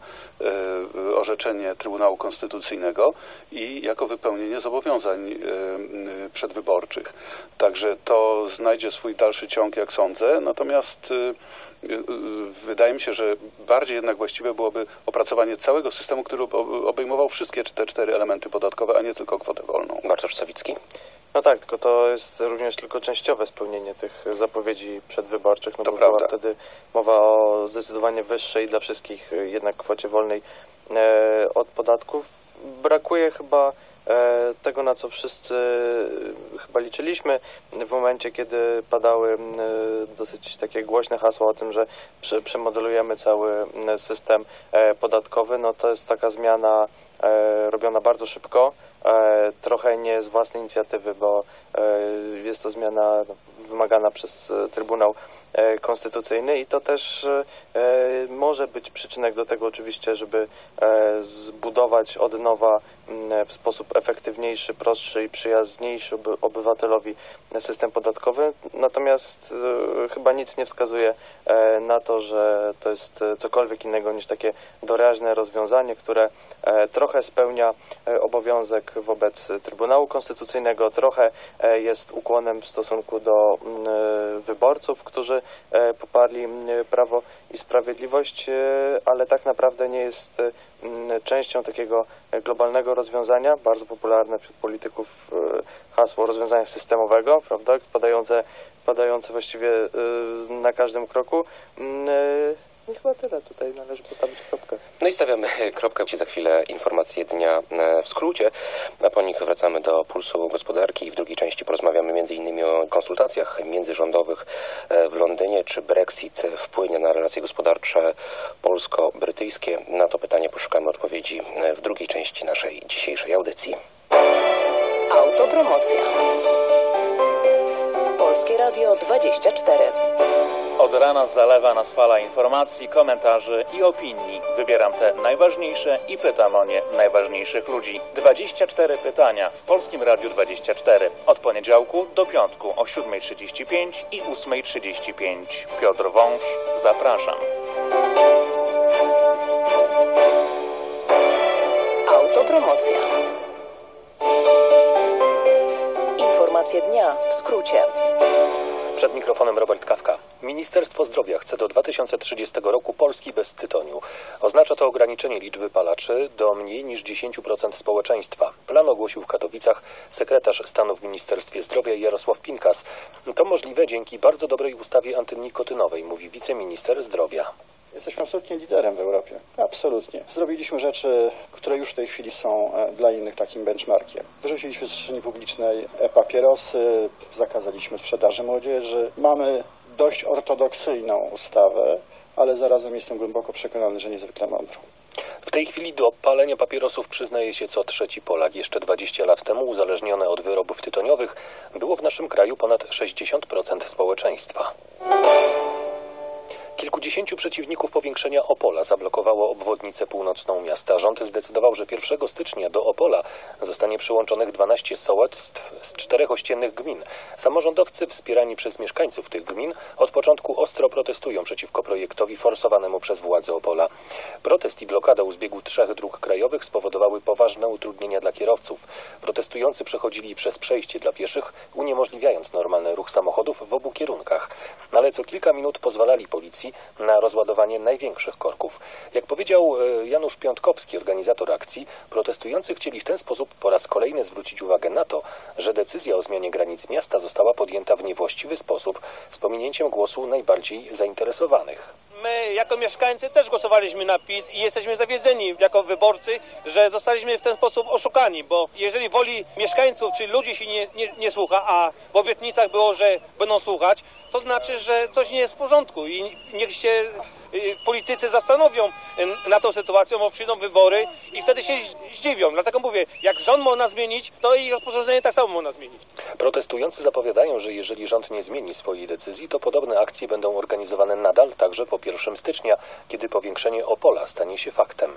e, orzeczenie Trybunału Konstytucyjnego i jako wypełnienie zobowiązań e, przedwyborczych. Także to znajdzie swój dalszy ciąg, jak sądzę. Natomiast e, e, wydaje mi się, że bardziej jednak właściwe byłoby opracowanie całego systemu, który obejmował wszystkie te cztery elementy podatkowe, a nie tylko kwotę wolną. Bartosz Sawicki? No tak, tylko to jest również tylko częściowe spełnienie tych zapowiedzi przedwyborczych, no to bo prawda. była wtedy mowa o zdecydowanie wyższej dla wszystkich jednak kwocie wolnej e, od podatków. Brakuje chyba e, tego, na co wszyscy chyba liczyliśmy w momencie, kiedy padały e, dosyć takie głośne hasła o tym, że prze, przemodelujemy cały system e, podatkowy. No to jest taka zmiana e, robiona bardzo szybko. Trochę nie z własnej inicjatywy, bo jest to zmiana wymagana przez Trybunał Konstytucyjny i to też może być przyczynek do tego oczywiście, żeby zbudować od nowa w sposób efektywniejszy, prostszy i przyjazniejszy obywatelowi system podatkowy. Natomiast chyba nic nie wskazuje na to, że to jest cokolwiek innego niż takie doraźne rozwiązanie, które trochę spełnia obowiązek wobec Trybunału Konstytucyjnego, trochę jest ukłonem w stosunku do wyborców, którzy poparli Prawo i Sprawiedliwość, ale tak naprawdę nie jest częścią takiego globalnego rozwiązania, bardzo popularne wśród polityków hasło o rozwiązaniach systemowego, prawda, padające, padające właściwie na każdym kroku. I chyba tyle. Tutaj należy postawić kropkę. No i stawiamy kropkę. Za chwilę informacje dnia w skrócie, a po nich wracamy do Pulsu Gospodarki i w drugiej części porozmawiamy między innymi o konsultacjach międzyrządowych w Londynie. Czy Brexit wpłynie na relacje gospodarcze polsko-brytyjskie? Na to pytanie poszukamy odpowiedzi w drugiej części naszej dzisiejszej audycji. Autopromocja. Polskie Radio dwadzieścia cztery. Od rana zalewa nas fala informacji, komentarzy i opinii. Wybieram te najważniejsze i pytam o nie najważniejszych ludzi. dwadzieścia cztery pytania w Polskim Radiu dwadzieścia cztery. Od poniedziałku do piątku o siódma trzydzieści pięć i ósma trzydzieści pięć. Piotr Wąż, zapraszam. Autopromocja. Informacje dnia w skrócie. Przed mikrofonem Robert Kawka. Ministerstwo Zdrowia chce do dwa tysiące trzydziestego roku Polski bez tytoniu. Oznacza to ograniczenie liczby palaczy do mniej niż dziesięć procent społeczeństwa. Plan ogłosił w Katowicach sekretarz stanu w Ministerstwie Zdrowia Jarosław Pinkas. To możliwe dzięki bardzo dobrej ustawie antynikotynowej, mówi wiceminister zdrowia. Jesteśmy absolutnie liderem w Europie. Absolutnie. Zrobiliśmy rzeczy, które już w tej chwili są dla innych takim benchmarkiem. Wyrzuciliśmy z przestrzeni publicznej papierosy, zakazaliśmy sprzedaży młodzieży. Mamy dość ortodoksyjną ustawę, ale zarazem jestem głęboko przekonany, że niezwykle mądrą. W tej chwili do palenia papierosów przyznaje się co trzeci Polak. Jeszcze dwadzieścia lat temu uzależnione od wyrobów tytoniowych było w naszym kraju ponad sześćdziesiąt procent społeczeństwa. Kilkudziesięciu przeciwników powiększenia Opola zablokowało obwodnicę północną miasta. Rząd zdecydował, że pierwszego stycznia do Opola zostanie przyłączonych dwanaście sołectw z czterech ościennych gmin. Samorządowcy wspierani przez mieszkańców tych gmin od początku ostro protestują przeciwko projektowi forsowanemu przez władze Opola. Protest i blokada u zbiegu trzech dróg krajowych spowodowały poważne utrudnienia dla kierowców. Protestujący przechodzili przez przejście dla pieszych, uniemożliwiając normalny ruch samochodów w obu kierunkach. Ale co kilka minut pozwalali policji na rozładowanie największych korków. Jak powiedział Janusz Piątkowski, organizator akcji, protestujący chcieli w ten sposób po raz kolejny zwrócić uwagę na to, że decyzja o zmianie granic miasta została podjęta w niewłaściwy sposób z pominięciem głosu najbardziej zainteresowanych. My jako mieszkańcy też głosowaliśmy na PiS i jesteśmy zawiedzeni jako wyborcy, że zostaliśmy w ten sposób oszukani, bo jeżeli woli mieszkańców czy ludzi się nie, nie, nie słucha, a w obietnicach było, że będą słuchać, to znaczy, że coś nie jest w porządku i niech się politycy zastanowią nad tą sytuacją, bo przyjdą wybory i wtedy się zdziwią. Dlatego mówię, jak rząd można zmienić, to i rozporządzenie tak samo można zmienić. Protestujący zapowiadają, że jeżeli rząd nie zmieni swojej decyzji, to podobne akcje będą organizowane nadal także po pierwszego stycznia, kiedy powiększenie Opola stanie się faktem.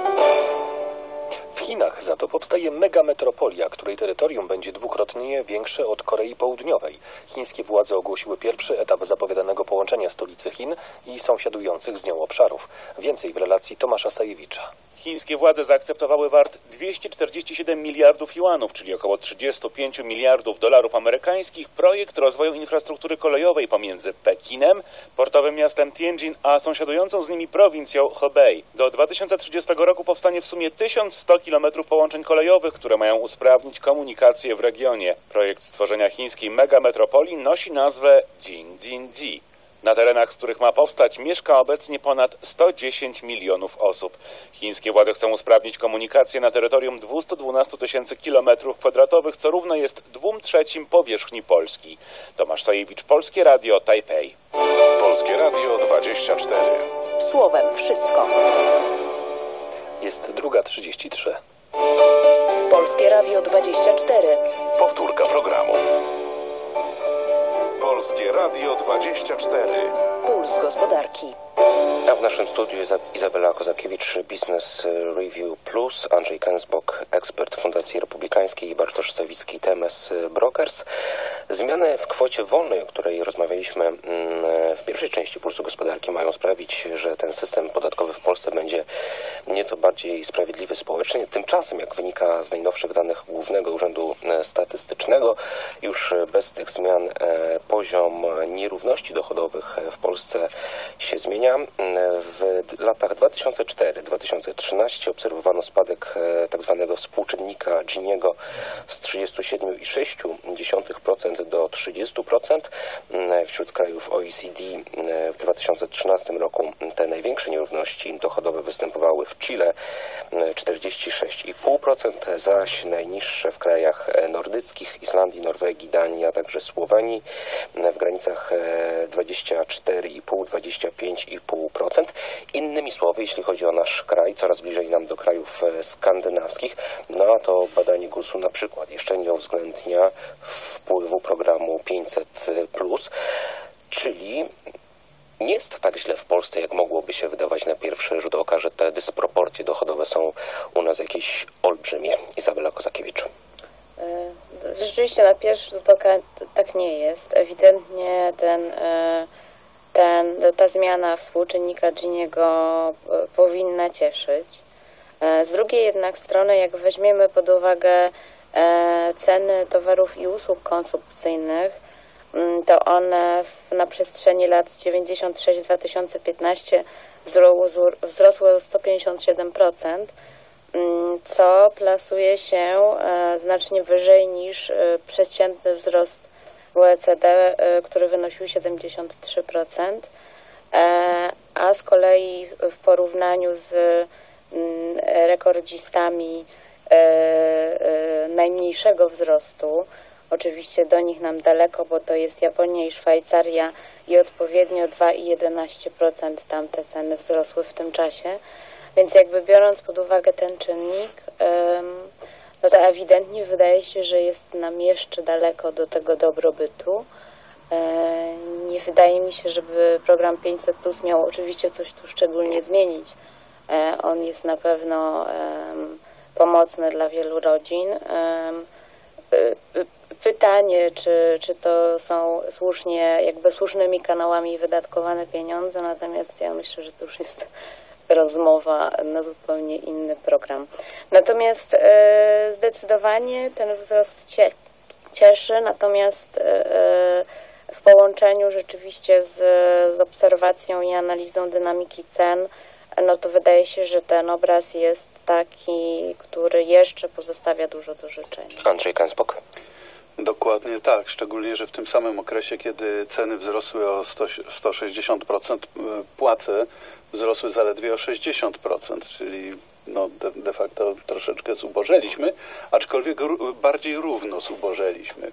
W Chinach za to powstaje megametropolia, której terytorium będzie dwukrotnie większe od Korei Południowej. Chińskie władze ogłosiły pierwszy etap zapowiadanego połączenia stolicy Chin i sąsiadujących z nią obszarów. Więcej w relacji Tomasza Sajewicza. Chińskie władze zaakceptowały wart dwieście czterdzieści siedem miliardów juanów, czyli około trzydzieści pięć miliardów dolarów amerykańskich, projekt rozwoju infrastruktury kolejowej pomiędzy Pekinem, portowym miastem Tianjin, a sąsiadującą z nimi prowincją Hebei. Do dwa tysiące trzydziestego roku powstanie w sumie tysiąc sto kilometrów połączeń kolejowych, które mają usprawnić komunikację w regionie. Projekt stworzenia chińskiej megametropolii nosi nazwę Jing-Jin-Ji. Na terenach, z których ma powstać, mieszka obecnie ponad sto dziesięć milionów osób. Chińskie władze chcą usprawnić komunikację na terytorium dwieście dwanaście tysięcy kilometrów kwadratowych, co równo jest dwóm trzecim powierzchni Polski. Tomasz Sajewicz, Polskie Radio, Tajpej. Polskie Radio dwadzieścia cztery. Słowem wszystko. Jest druga trzydzieści trzy. Polskie Radio dwadzieścia cztery. Powtórka programu. Polskie Radio dwadzieścia cztery. Puls gospodarki. A w naszym studiu jest Izabela Kozakiewicz, Business Review Plus, Andrzej Kensbok, ekspert Fundacji Republikańskiej i Bartosz Sawicki, T M S Brokers. Zmiany w kwocie wolnej, o której rozmawialiśmy w pierwszej części Pulsu Gospodarki, mają sprawić, że ten system podatkowy w Polsce będzie nieco bardziej sprawiedliwy społecznie. Tymczasem, jak wynika z najnowszych danych Głównego Urzędu Statystycznego, już bez tych zmian poziom nierówności dochodowych w Polsce się zmienia. W latach dwa tysiące czwarty do dwa tysiące trzynastego obserwowano spadek tzw. współczynnika Giniego z trzydzieści siedem przecinek sześć procent do trzydzieści procent. Wśród krajów O E C D w dwa tysiące trzynastym roku te największe nierówności dochodowe występowały w Chile czterdzieści sześć przecinek pięć procent, zaś najniższe w krajach nordyckich, Islandii, Norwegii, Danii, a także Słowenii w granicach dwadzieścia cztery przecinek pięć do dwudziestu pięciu przecinek pięć procent. Innymi słowy, jeśli chodzi o nasz kraj, coraz bliżej nam do krajów skandynawskich, no to badanie głosu na przykład jeszcze nie uwzględnia wpływu programu pięćset plus, czyli nie jest tak źle w Polsce, jak mogłoby się wydawać na pierwszy rzut oka, że te dysproporcje dochodowe są u nas jakieś olbrzymie. Izabela Kozakiewicz. Rzeczywiście na pierwszy rzut oka tak nie jest. Ewidentnie ten, ten, ta zmiana współczynnika Giniego powinna cieszyć. Z drugiej jednak strony, jak weźmiemy pod uwagę ceny towarów i usług konsumpcyjnych, to one na przestrzeni lat dziewięćdziesiąt sześć do dwa tysiące piętnastego wzrosły o sto pięćdziesiąt siedem procent, co plasuje się znacznie wyżej niż przeciętny wzrost w O E C D, który wynosił siedemdziesiąt trzy procent, a z kolei w porównaniu z rekordzistami najmniejszego wzrostu, oczywiście do nich nam daleko, bo to jest Japonia i Szwajcaria i odpowiednio dwa i jedenaście procent tam te ceny wzrosły w tym czasie. Więc jakby biorąc pod uwagę ten czynnik, no to ewidentnie wydaje się, że jest nam jeszcze daleko do tego dobrobytu. nie wydaje mi się, żeby program pięćset plus miał oczywiście coś tu szczególnie zmienić. On jest na pewno pomocny dla wielu rodzin. Pytanie, czy, czy to są słusznie, jakby słusznymi kanałami wydatkowane pieniądze, natomiast ja myślę, że to już jest rozmowa na zupełnie inny program. Natomiast e, zdecydowanie ten wzrost cie, cieszy, natomiast e, w połączeniu rzeczywiście z, z obserwacją i analizą dynamiki cen, no to wydaje się, że ten obraz jest taki, który jeszcze pozostawia dużo do życzenia. Andrzej Gęsbok. Dokładnie tak, szczególnie, że w tym samym okresie, kiedy ceny wzrosły o sto sześćdziesiąt procent, płace wzrosły zaledwie o sześćdziesiąt procent, czyli no de, de facto troszeczkę zubożeliśmy, aczkolwiek bardziej równo zubożeliśmy.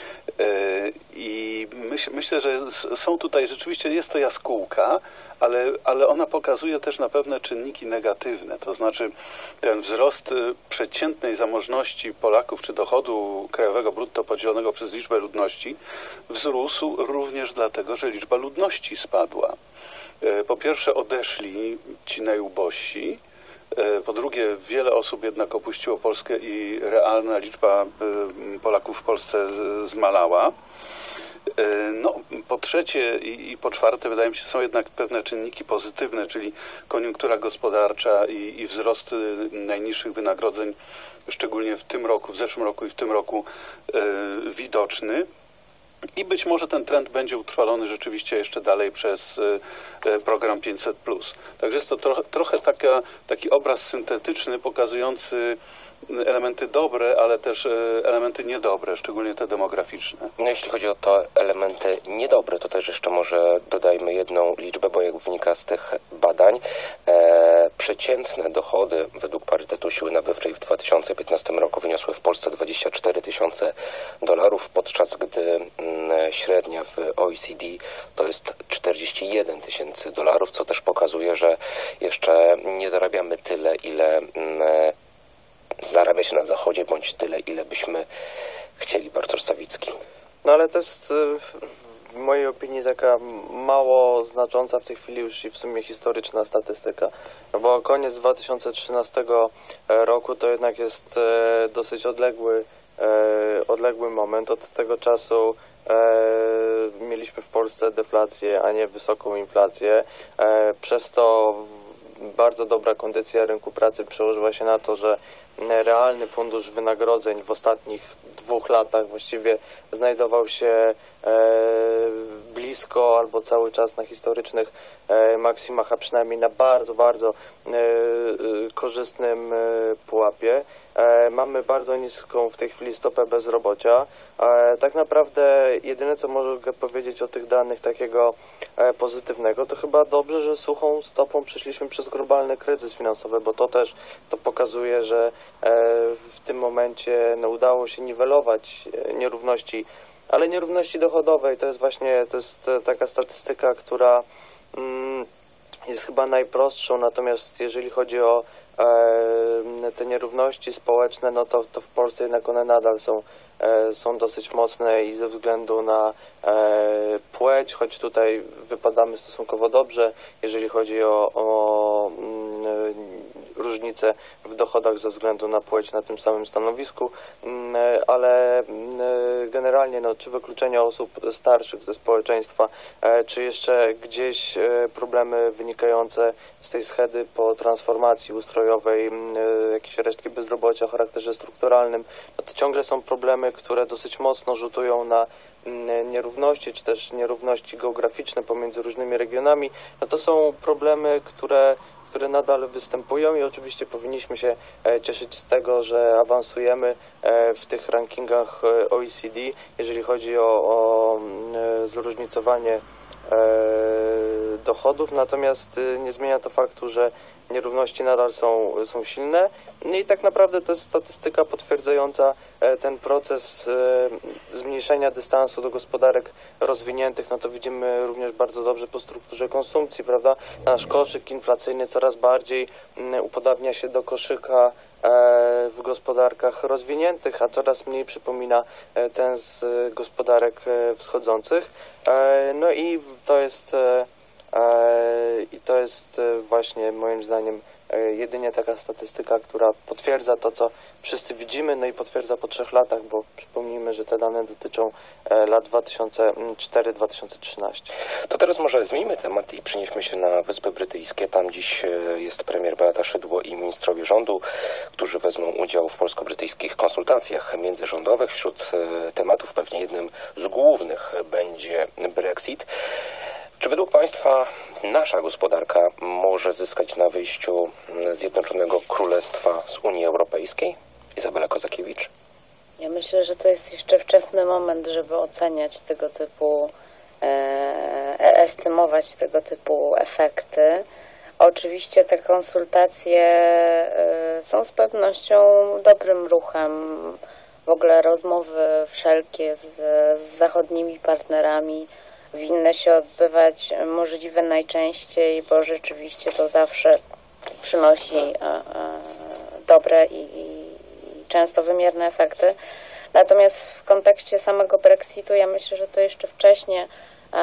I myśl, myślę, że są tutaj rzeczywiście, jest to jaskółka, ale, ale ona pokazuje też na pewne czynniki negatywne, to znaczy ten wzrost przeciętnej zamożności Polaków czy dochodu krajowego brutto podzielonego przez liczbę ludności wzrósł również dlatego, że liczba ludności spadła. Po pierwsze odeszli ci najubożsi, po drugie wiele osób jednak opuściło Polskę i realna liczba Polaków w Polsce zmalała. No, po trzecie i, i po czwarte wydaje mi się, są jednak pewne czynniki pozytywne, czyli koniunktura gospodarcza i, i wzrost najniższych wynagrodzeń, szczególnie w tym roku, w zeszłym roku i w tym roku e, widoczny. I być może ten trend będzie utrwalony rzeczywiście jeszcze dalej przez e, program pięćset plus. Także jest to trochę, trochę taka, taki obraz syntetyczny pokazujący elementy dobre, ale też elementy niedobre, szczególnie te demograficzne. No jeśli chodzi o to elementy niedobre, to też jeszcze może dodajmy jedną liczbę, bo jak wynika z tych badań, e, przeciętne dochody według parytetu siły nabywczej w dwa tysiące piętnastym roku wyniosły w Polsce dwadzieścia cztery tysiące dolarów, podczas gdy m, średnia w O E C D to jest czterdzieści jeden tysięcy dolarów, co też pokazuje, że jeszcze nie zarabiamy tyle, ile m, zarabia się na Zachodzie, bądź tyle, ile byśmy chcieli. Bartosz Sawicki. No ale to jest w mojej opinii taka mało znacząca w tej chwili już i w sumie historyczna statystyka. No bo koniec dwa tysiące trzynastego roku to jednak jest dosyć odległy, odległy moment. Od tego czasu mieliśmy w Polsce deflację, a nie wysoką inflację. Przez to bardzo dobra kondycja rynku pracy przełożyła się na to, że realny fundusz wynagrodzeń w ostatnich dwóch latach właściwie znajdował się e, blisko albo cały czas na historycznych e, maksimach, a przynajmniej na bardzo, bardzo e, e, korzystnym e, pułapie. E, mamy bardzo niską w tej chwili stopę bezrobocia. E, tak naprawdę jedyne, co mogę powiedzieć o tych danych takiego e, pozytywnego, to chyba dobrze, że suchą stopą przeszliśmy przez globalny kryzys finansowy, bo to też to pokazuje, że e, w tym momencie no, udało się niwelować nierówności, ale nierówności dochodowej. To jest właśnie to jest taka statystyka, która mm, jest chyba najprostszą, natomiast jeżeli chodzi o e, te nierówności społeczne, no to, to w Polsce jednak one nadal są, e, są dosyć mocne i ze względu na e, płeć, choć tutaj wypadamy stosunkowo dobrze, jeżeli chodzi o, o mm, różnice w dochodach ze względu na płeć na tym samym stanowisku, ale generalnie no, czy wykluczenie osób starszych ze społeczeństwa, czy jeszcze gdzieś problemy wynikające z tej schedy po transformacji ustrojowej, jakieś resztki bezrobocia o charakterze strukturalnym, no to ciągle są problemy, które dosyć mocno rzutują na nierówności, czy też nierówności geograficzne pomiędzy różnymi regionami. No to są problemy, które które nadal występują i oczywiście powinniśmy się cieszyć z tego, że awansujemy w tych rankingach O E C D, jeżeli chodzi o, o zróżnicowanie dochodów, natomiast nie zmienia to faktu, że nierówności nadal są, są silne. I tak naprawdę to jest statystyka potwierdzająca ten proces zmniejszenia dystansu do gospodarek rozwiniętych. No to widzimy również bardzo dobrze po strukturze konsumpcji, prawda? Nasz koszyk inflacyjny coraz bardziej upodabnia się do koszyka w gospodarkach rozwiniętych, a coraz mniej przypomina ten z gospodarek wschodzących. No i to jest, i to jest właśnie moim zdaniem jedynie taka statystyka, która potwierdza to, co wszyscy widzimy, no i potwierdza po trzech latach, bo przypomnijmy, że te dane dotyczą lat dwa tysiące czwarty do dwa tysiące trzynastego. To teraz może zmieńmy temat i przenieśmy się na Wyspy Brytyjskie. Tam dziś jest premier Beata Szydło i ministrowie rządu, którzy wezmą udział w polsko-brytyjskich konsultacjach międzyrządowych. Wśród tematów pewnie jednym z głównych będzie Brexit. Czy według Państwa nasza gospodarka może zyskać na wyjściu Zjednoczonego Królestwa z Unii Europejskiej? Izabela Kozakiewicz. Ja myślę, że to jest jeszcze wczesny moment, żeby oceniać tego typu, e, estymować tego typu efekty. Oczywiście te konsultacje e, są z pewnością dobrym ruchem. W ogóle rozmowy wszelkie z, z zachodnimi partnerami winny się odbywać możliwe najczęściej, bo rzeczywiście to zawsze przynosi e, e, dobre i, i często wymierne efekty. Natomiast w kontekście samego Brexitu ja myślę, że to jeszcze wcześnie e,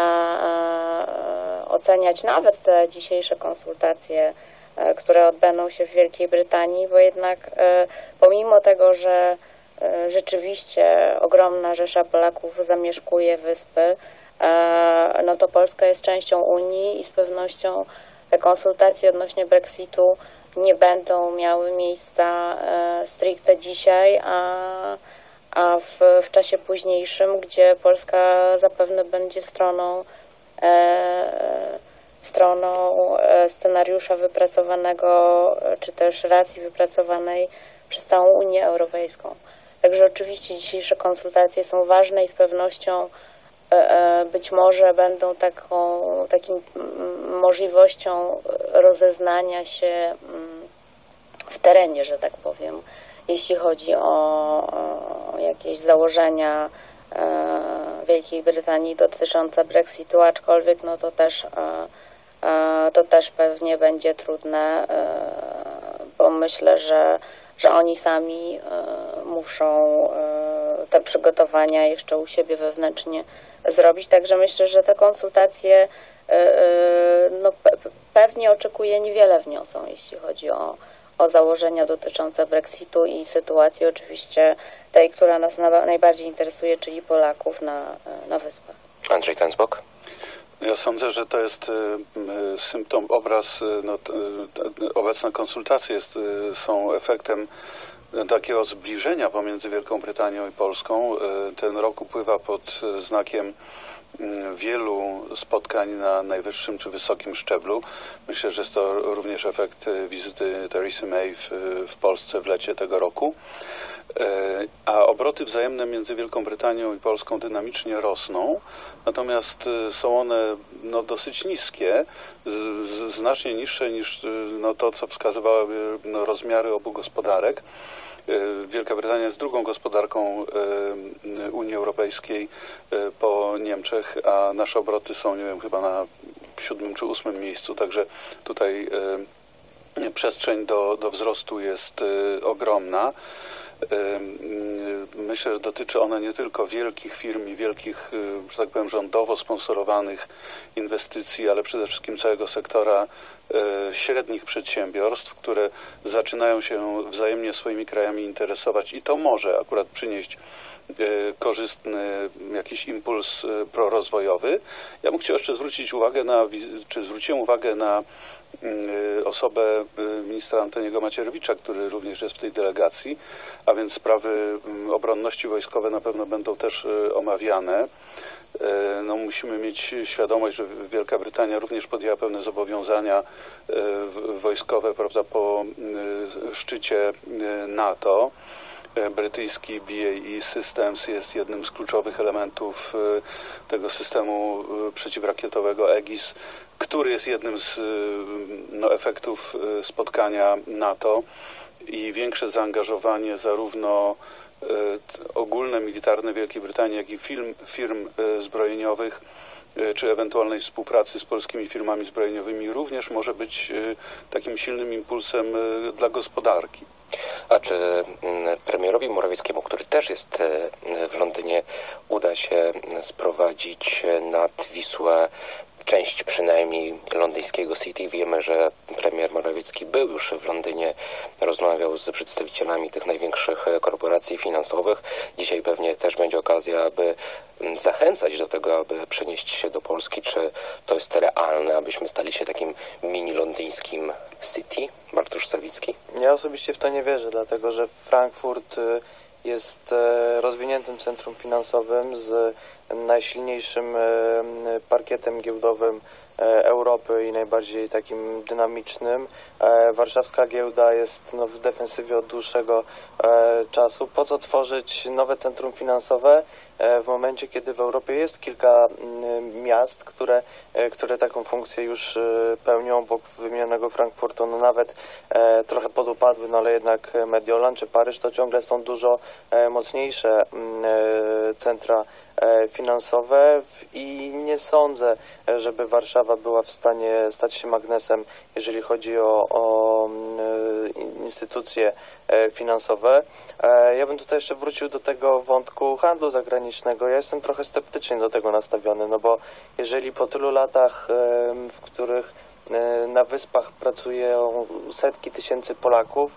e, oceniać nawet te dzisiejsze konsultacje, e, które odbędą się w Wielkiej Brytanii, bo jednak e, pomimo tego, że e, rzeczywiście ogromna rzesza Polaków zamieszkuje wyspy, no to Polska jest częścią Unii i z pewnością te konsultacje odnośnie Brexitu nie będą miały miejsca stricte dzisiaj, a, a w, w czasie późniejszym, gdzie Polska zapewne będzie stroną, e, stroną scenariusza wypracowanego, czy też racji wypracowanej przez całą Unię Europejską. Także oczywiście dzisiejsze konsultacje są ważne i z pewnością być może będą taką, takim możliwością rozeznania się w terenie, że tak powiem, jeśli chodzi o, o jakieś założenia Wielkiej Brytanii dotyczące Brexitu, aczkolwiek no to też, to też pewnie będzie trudne, bo myślę, że, że oni sami muszą te przygotowania jeszcze u siebie wewnętrznie zrobić. Także myślę, że te konsultacje no, pewnie oczekuję niewiele wniosą, jeśli chodzi o, o założenia dotyczące Brexitu i sytuacji oczywiście tej, która nas najbardziej interesuje, czyli Polaków na, na Wyspach. Andrzej Tensbok. Ja sądzę, że to jest symptom, obraz, no, obecne konsultacje jest, są efektem takiego zbliżenia pomiędzy Wielką Brytanią i Polską. Ten rok upływa pod znakiem wielu spotkań na najwyższym czy wysokim szczeblu. Myślę, że jest to również efekt wizyty Theresa May w, w Polsce w lecie tego roku. A obroty wzajemne między Wielką Brytanią i Polską dynamicznie rosną, natomiast są one no, dosyć niskie, z, znacznie niższe niż no, to, co wskazywały no, rozmiary obu gospodarek. Wielka Brytania jest drugą gospodarką Unii Europejskiej po Niemczech, a nasze obroty są, nie wiem, chyba na siódmym czy ósmym miejscu, także tutaj przestrzeń do, do wzrostu jest ogromna. Myślę, że dotyczy ona nie tylko wielkich firm i wielkich, że tak powiem, rządowo sponsorowanych inwestycji, ale przede wszystkim całego sektora średnich przedsiębiorstw, które zaczynają się wzajemnie swoimi krajami interesować i to może akurat przynieść korzystny jakiś impuls prorozwojowy. Ja bym chciał jeszcze zwrócić uwagę na, czy zwróciłem uwagę na osobę ministra Antoniego Macierewicza, który również jest w tej delegacji, a więc sprawy obronności wojskowej na pewno będą też omawiane. No, musimy mieć świadomość, że Wielka Brytania również podjęła pewne zobowiązania wojskowe, prawda, po szczycie NATO. Brytyjski B A E Systems jest jednym z kluczowych elementów tego systemu przeciwrakietowego Aegis, który jest jednym z no, efektów spotkania NATO i większe zaangażowanie zarówno ogólne militarne Wielkiej Brytanii, jak i firm, firm zbrojeniowych, czy ewentualnej współpracy z polskimi firmami zbrojeniowymi również może być takim silnym impulsem dla gospodarki. A czy premierowi Morawieckiemu, który też jest w Londynie, uda się sprowadzić nad Wisłę część przynajmniej londyńskiego City? Wiemy, że premier Morawiecki był już w Londynie, rozmawiał z przedstawicielami tych największych korporacji finansowych. Dzisiaj pewnie też będzie okazja, aby zachęcać do tego, aby przenieść się do Polski. Czy to jest realne, abyśmy stali się takim mini londyńskim City? Bartosz Sawicki? Ja osobiście w to nie wierzę, dlatego że Frankfurt jest rozwiniętym centrum finansowym z najsilniejszym parkietem giełdowym Europy i najbardziej takim dynamicznym. Warszawska giełda jest no, w defensywie od dłuższego czasu. Po co tworzyć nowe centrum finansowe w momencie, kiedy w Europie jest kilka miast, które, które taką funkcję już pełnią, obok wymienionego Frankfurtu, no nawet trochę podupadły, no ale jednak Mediolan czy Paryż to ciągle są dużo mocniejsze centra finansowe i nie sądzę, żeby Warszawa była w stanie stać się magnesem, jeżeli chodzi o, o instytucje finansowe. Ja bym tutaj jeszcze wrócił do tego wątku handlu zagranicznego. Ja jestem trochę sceptycznie do tego nastawiony, no bo jeżeli po tylu latach, w których na Wyspach pracują setki tysięcy Polaków,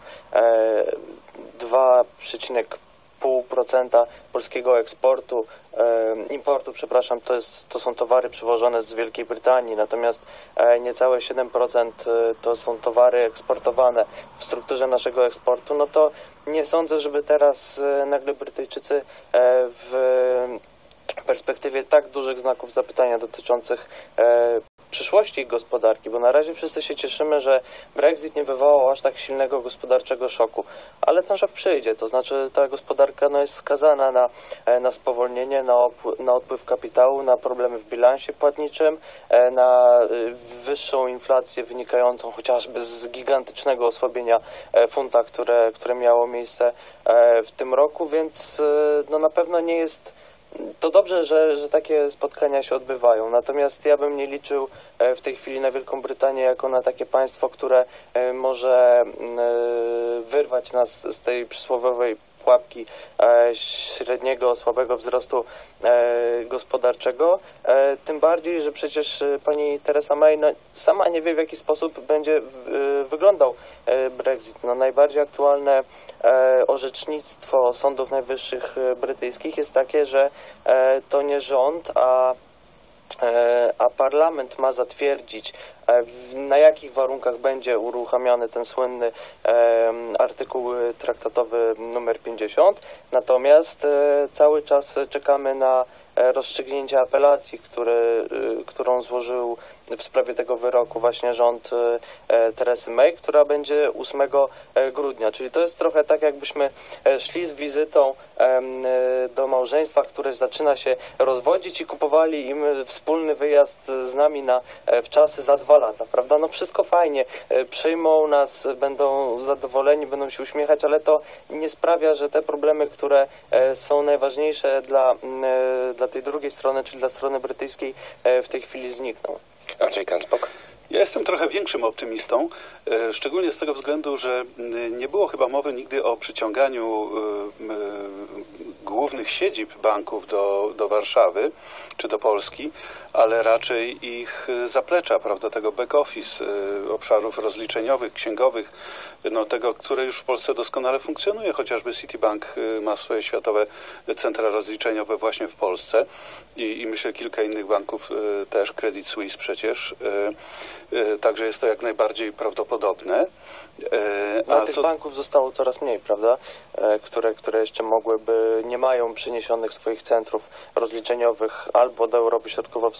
dwa przecinek pięć procent polskiego eksportu, e, importu, przepraszam, to, jest, to są towary przywożone z Wielkiej Brytanii, natomiast e, niecałe siedem procent to są towary eksportowane w strukturze naszego eksportu, no to nie sądzę, żeby teraz e, nagle Brytyjczycy e, w perspektywie tak dużych znaków zapytania dotyczących e, przyszłości gospodarki, bo na razie wszyscy się cieszymy, że Brexit nie wywołał aż tak silnego gospodarczego szoku, ale ten szok przyjdzie, to znaczy ta gospodarka no, jest skazana na, na spowolnienie, na, op- na odpływ kapitału, na problemy w bilansie płatniczym, na wyższą inflację wynikającą chociażby z gigantycznego osłabienia funta, które, które miało miejsce w tym roku, więc no, na pewno nie jest to dobrze, że, że takie spotkania się odbywają, natomiast ja bym nie liczył w tej chwili na Wielką Brytanię jako na takie państwo, które może wyrwać nas z tej przysłowiowej pułapki średniego, słabego wzrostu gospodarczego. Tym bardziej, że przecież pani Theresa May no, sama nie wie, w jaki sposób będzie wyglądał Brexit. No, najbardziej aktualne orzecznictwo sądów najwyższych brytyjskich jest takie, że to nie rząd, a a parlament ma zatwierdzić, na jakich warunkach będzie uruchamiany ten słynny artykuł traktatowy numer pięćdziesiąt. Natomiast cały czas czekamy na rozstrzygnięcie apelacji, który, którą złożył w sprawie tego wyroku właśnie rząd Theresy May, która będzie ósmego grudnia. Czyli to jest trochę tak, jakbyśmy szli z wizytą do małżeństwa, które zaczyna się rozwodzić i kupowali im wspólny wyjazd z nami na, w czasy za dwa lata, prawda? No wszystko fajnie, przyjmą nas, będą zadowoleni, będą się uśmiechać, ale to nie sprawia, że te problemy, które są najważniejsze dla, dla tej drugiej strony, czyli dla strony brytyjskiej, w tej chwili znikną. Andrzej Kantpok. Ja jestem trochę większym optymistą, szczególnie z tego względu, że nie było chyba mowy nigdy o przyciąganiu głównych siedzib banków do, do Warszawy czy do Polski, ale raczej ich zaplecza, prawda, tego back office, obszarów rozliczeniowych, księgowych, no tego, które już w Polsce doskonale funkcjonuje, chociażby Citibank ma swoje światowe centra rozliczeniowe właśnie w Polsce i, i myślę kilka innych banków też, Credit Suisse przecież, także jest to jak najbardziej prawdopodobne. A, a tych co... banków zostało coraz mniej, prawda? Które, które jeszcze mogłyby, nie mają przeniesionych swoich centrów rozliczeniowych albo do Europy Środkowo-Wschodniej,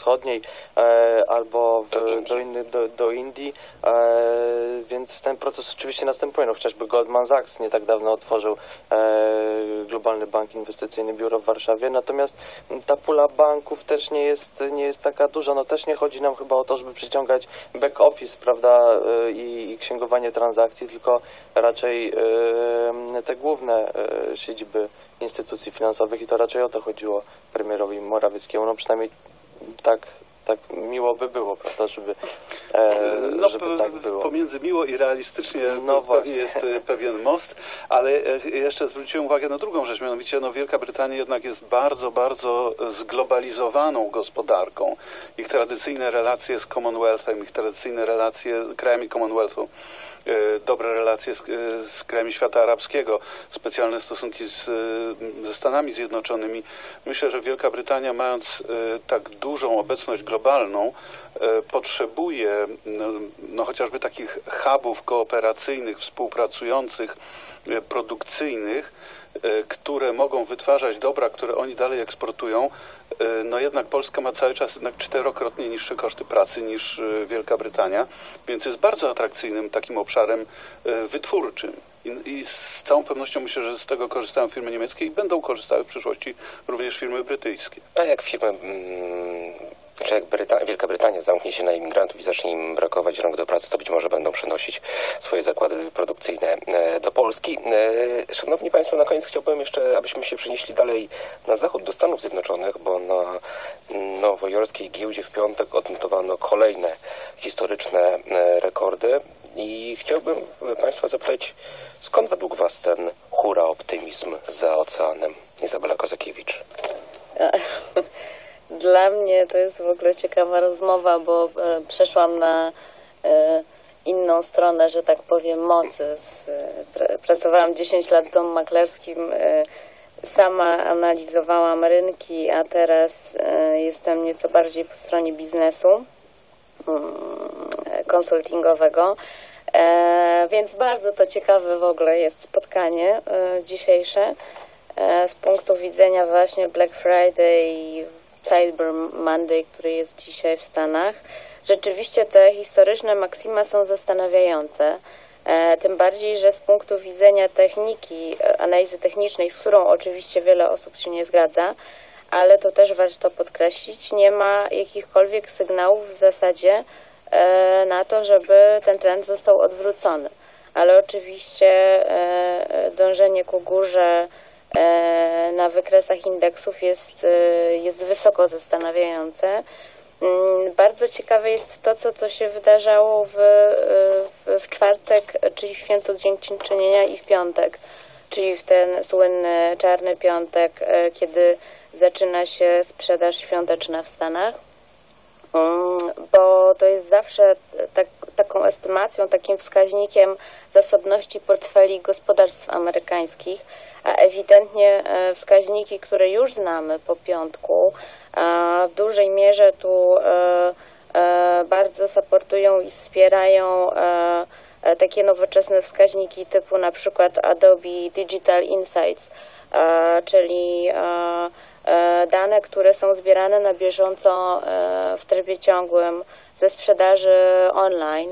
Wschodniej albo w, do Indii, do, inny, do, do Indii. Więc ten proces oczywiście następuje. No, chociażby Goldman Sachs nie tak dawno otworzył Globalny Bank Inwestycyjny, biuro w Warszawie. Natomiast ta pula banków też nie jest, nie jest taka duża. No też nie chodzi nam chyba o to, żeby przyciągać back office, prawda, i, i księgowanie transakcji, tylko raczej te główne siedziby instytucji finansowych i to raczej o to chodziło premierowi Morawieckiemu. No przynajmniej tak, tak miło by było, prawda, żeby, e, no, żeby tak było. Pomiędzy miło i realistycznie no pewnie jest pewien most, ale jeszcze zwróciłem uwagę na drugą rzecz, mianowicie no, Wielka Brytania jednak jest bardzo, bardzo zglobalizowaną gospodarką. Ich tradycyjne relacje z Commonwealthem, ich tradycyjne relacje z krajami Commonwealthu, dobre relacje z, z krajami świata arabskiego, specjalne stosunki z, ze Stanami Zjednoczonymi. Myślę, że Wielka Brytania, mając tak dużą obecność globalną, potrzebuje no, no, chociażby takich hubów kooperacyjnych, współpracujących, produkcyjnych, które mogą wytwarzać dobra, które oni dalej eksportują. No jednak Polska ma cały czas jednak czterokrotnie niższe koszty pracy niż Wielka Brytania, więc jest bardzo atrakcyjnym takim obszarem wytwórczym. I, i z całą pewnością myślę, że z tego korzystają firmy niemieckie i będą korzystały w przyszłości również firmy brytyjskie. A jak firmy... Mm... Czy jak Bryta- Wielka Brytania zamknie się na imigrantów i zacznie im brakować rąk do pracy, to być może będą przenosić swoje zakłady produkcyjne do Polski. Szanowni Państwo, na koniec chciałbym jeszcze, abyśmy się przenieśli dalej na zachód, do Stanów Zjednoczonych, bo na nowojorskiej giełdzie w piątek odnotowano kolejne historyczne rekordy i chciałbym Państwa zapytać, skąd według Was ten hura optymizm za oceanem? Izabela Kozakiewicz. Dla mnie to jest w ogóle ciekawa rozmowa, bo e, przeszłam na e, inną stronę, że tak powiem, mocy. Z, e, pracowałam dziesięć lat w domu maklerskim, e, sama analizowałam rynki, a teraz e, jestem nieco bardziej po stronie biznesu e, konsultingowego. E, więc bardzo to ciekawe w ogóle jest spotkanie e, dzisiejsze e, z punktu widzenia właśnie Black Friday i Cyber Monday, który jest dzisiaj w Stanach. Rzeczywiście te historyczne maksima są zastanawiające, e, tym bardziej, że z punktu widzenia techniki, analizy technicznej, z którą oczywiście wiele osób się nie zgadza, ale to też warto podkreślić, nie ma jakichkolwiek sygnałów w zasadzie e, na to, żeby ten trend został odwrócony. Ale oczywiście e, dążenie ku górze na wykresach indeksów jest, jest wysoko zastanawiające. Bardzo ciekawe jest to, co, co się wydarzało w, w, w czwartek, czyli w święto Dziękczynienia i w piątek, czyli w ten słynny czarny piątek, kiedy zaczyna się sprzedaż świąteczna w Stanach, bo to jest zawsze tak, taką estymacją, takim wskaźnikiem zasobności portfeli gospodarstw amerykańskich, a ewidentnie wskaźniki, które już znamy po piątku, w dużej mierze tu bardzo supportują i wspierają takie nowoczesne wskaźniki typu na przykład Adobe Digital Insights, czyli dane, które są zbierane na bieżąco w trybie ciągłym ze sprzedaży online,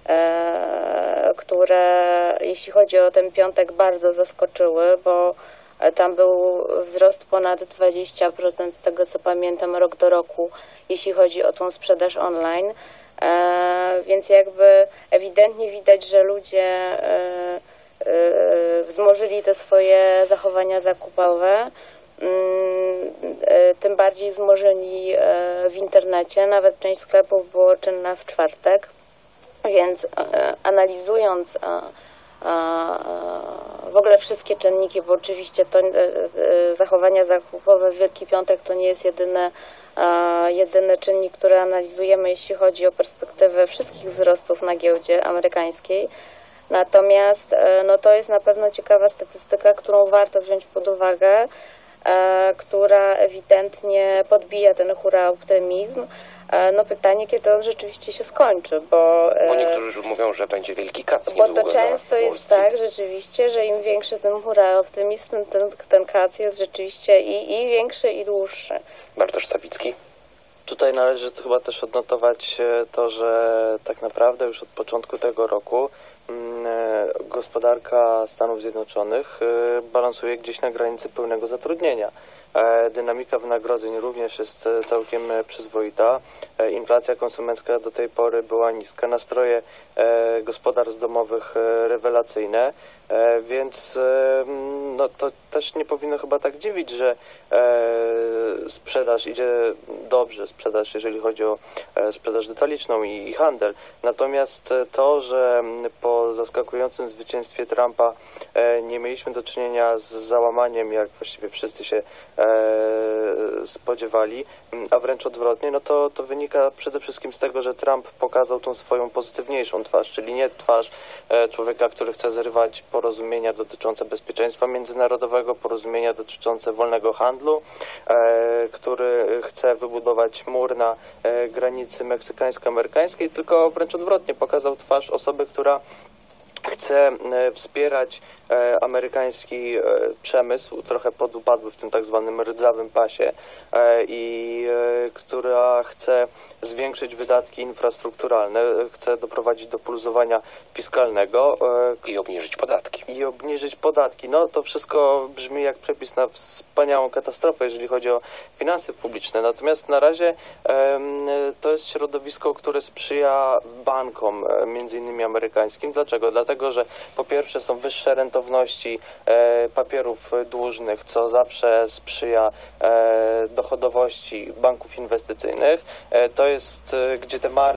które jeśli chodzi o ten piątek bardzo zaskoczyły, bo tam był wzrost ponad dwadzieścia procent z tego co pamiętam rok do roku, jeśli chodzi o tą sprzedaż online, więc jakby ewidentnie widać, że ludzie wzmożyli te swoje zachowania zakupowe, tym bardziej wzmożyli w internecie, nawet część sklepów było czynna w czwartek. Więc e, analizując e, e, w ogóle wszystkie czynniki, bo oczywiście to e, e, zachowania zakupowe w Wielki Piątek to nie jest jedyny, e, jedyny czynnik, który analizujemy, jeśli chodzi o perspektywę wszystkich wzrostów na giełdzie amerykańskiej. Natomiast e, no to jest na pewno ciekawa statystyka, którą warto wziąć pod uwagę, e, która ewidentnie podbija ten hura optymizm. No pytanie, kiedy on rzeczywiście się skończy, bo... Bo niektórzy mówią, że będzie wielki kac Bo to często jest tak rzeczywiście, że im większy ten hura optymizm, ten, ten kac jest rzeczywiście i, i większy, i dłuższy. Bartosz Sawicki? Tutaj należy chyba też odnotować to, że tak naprawdę już od początku tego roku gospodarka Stanów Zjednoczonych balansuje gdzieś na granicy pełnego zatrudnienia. Dynamika wynagrodzeń również jest całkiem przyzwoita. Inflacja konsumencka do tej pory była niska. Nastroje gospodarstw domowych rewelacyjne, więc no, to też nie powinno chyba tak dziwić, że sprzedaż idzie dobrze, sprzedaż jeżeli chodzi o sprzedaż detaliczną i, i handel. Natomiast to, że po zaskakującym zwycięstwie Trumpa nie mieliśmy do czynienia z załamaniem, jak właściwie wszyscy się spodziewali, a wręcz odwrotnie, no to, to wynika przede wszystkim z tego, że Trump pokazał tą swoją pozytywniejszą twarz, czyli nie twarz człowieka, który chce zrywać porozumienia dotyczące bezpieczeństwa międzynarodowego, porozumienia dotyczące wolnego handlu, który chce wybudować mur na granicy meksykańsko-amerykańskiej, tylko wręcz odwrotnie pokazał twarz osoby, która chce wspierać amerykański przemysł, trochę podupadły w tym tak zwanym rdzawym pasie i która chce zwiększyć wydatki infrastrukturalne, chce doprowadzić do poluzowania fiskalnego. I obniżyć podatki. I obniżyć podatki. No to wszystko brzmi jak przepis na wspaniałą katastrofę, jeżeli chodzi o finanse publiczne. Natomiast na razie to jest środowisko, które sprzyja bankom, między innymi amerykańskim. Dlaczego? Dlatego, że po pierwsze są wyższe rentowności papierów dłużnych, co zawsze sprzyja dochodowości banków inwestycyjnych. To jest, gdzie te marże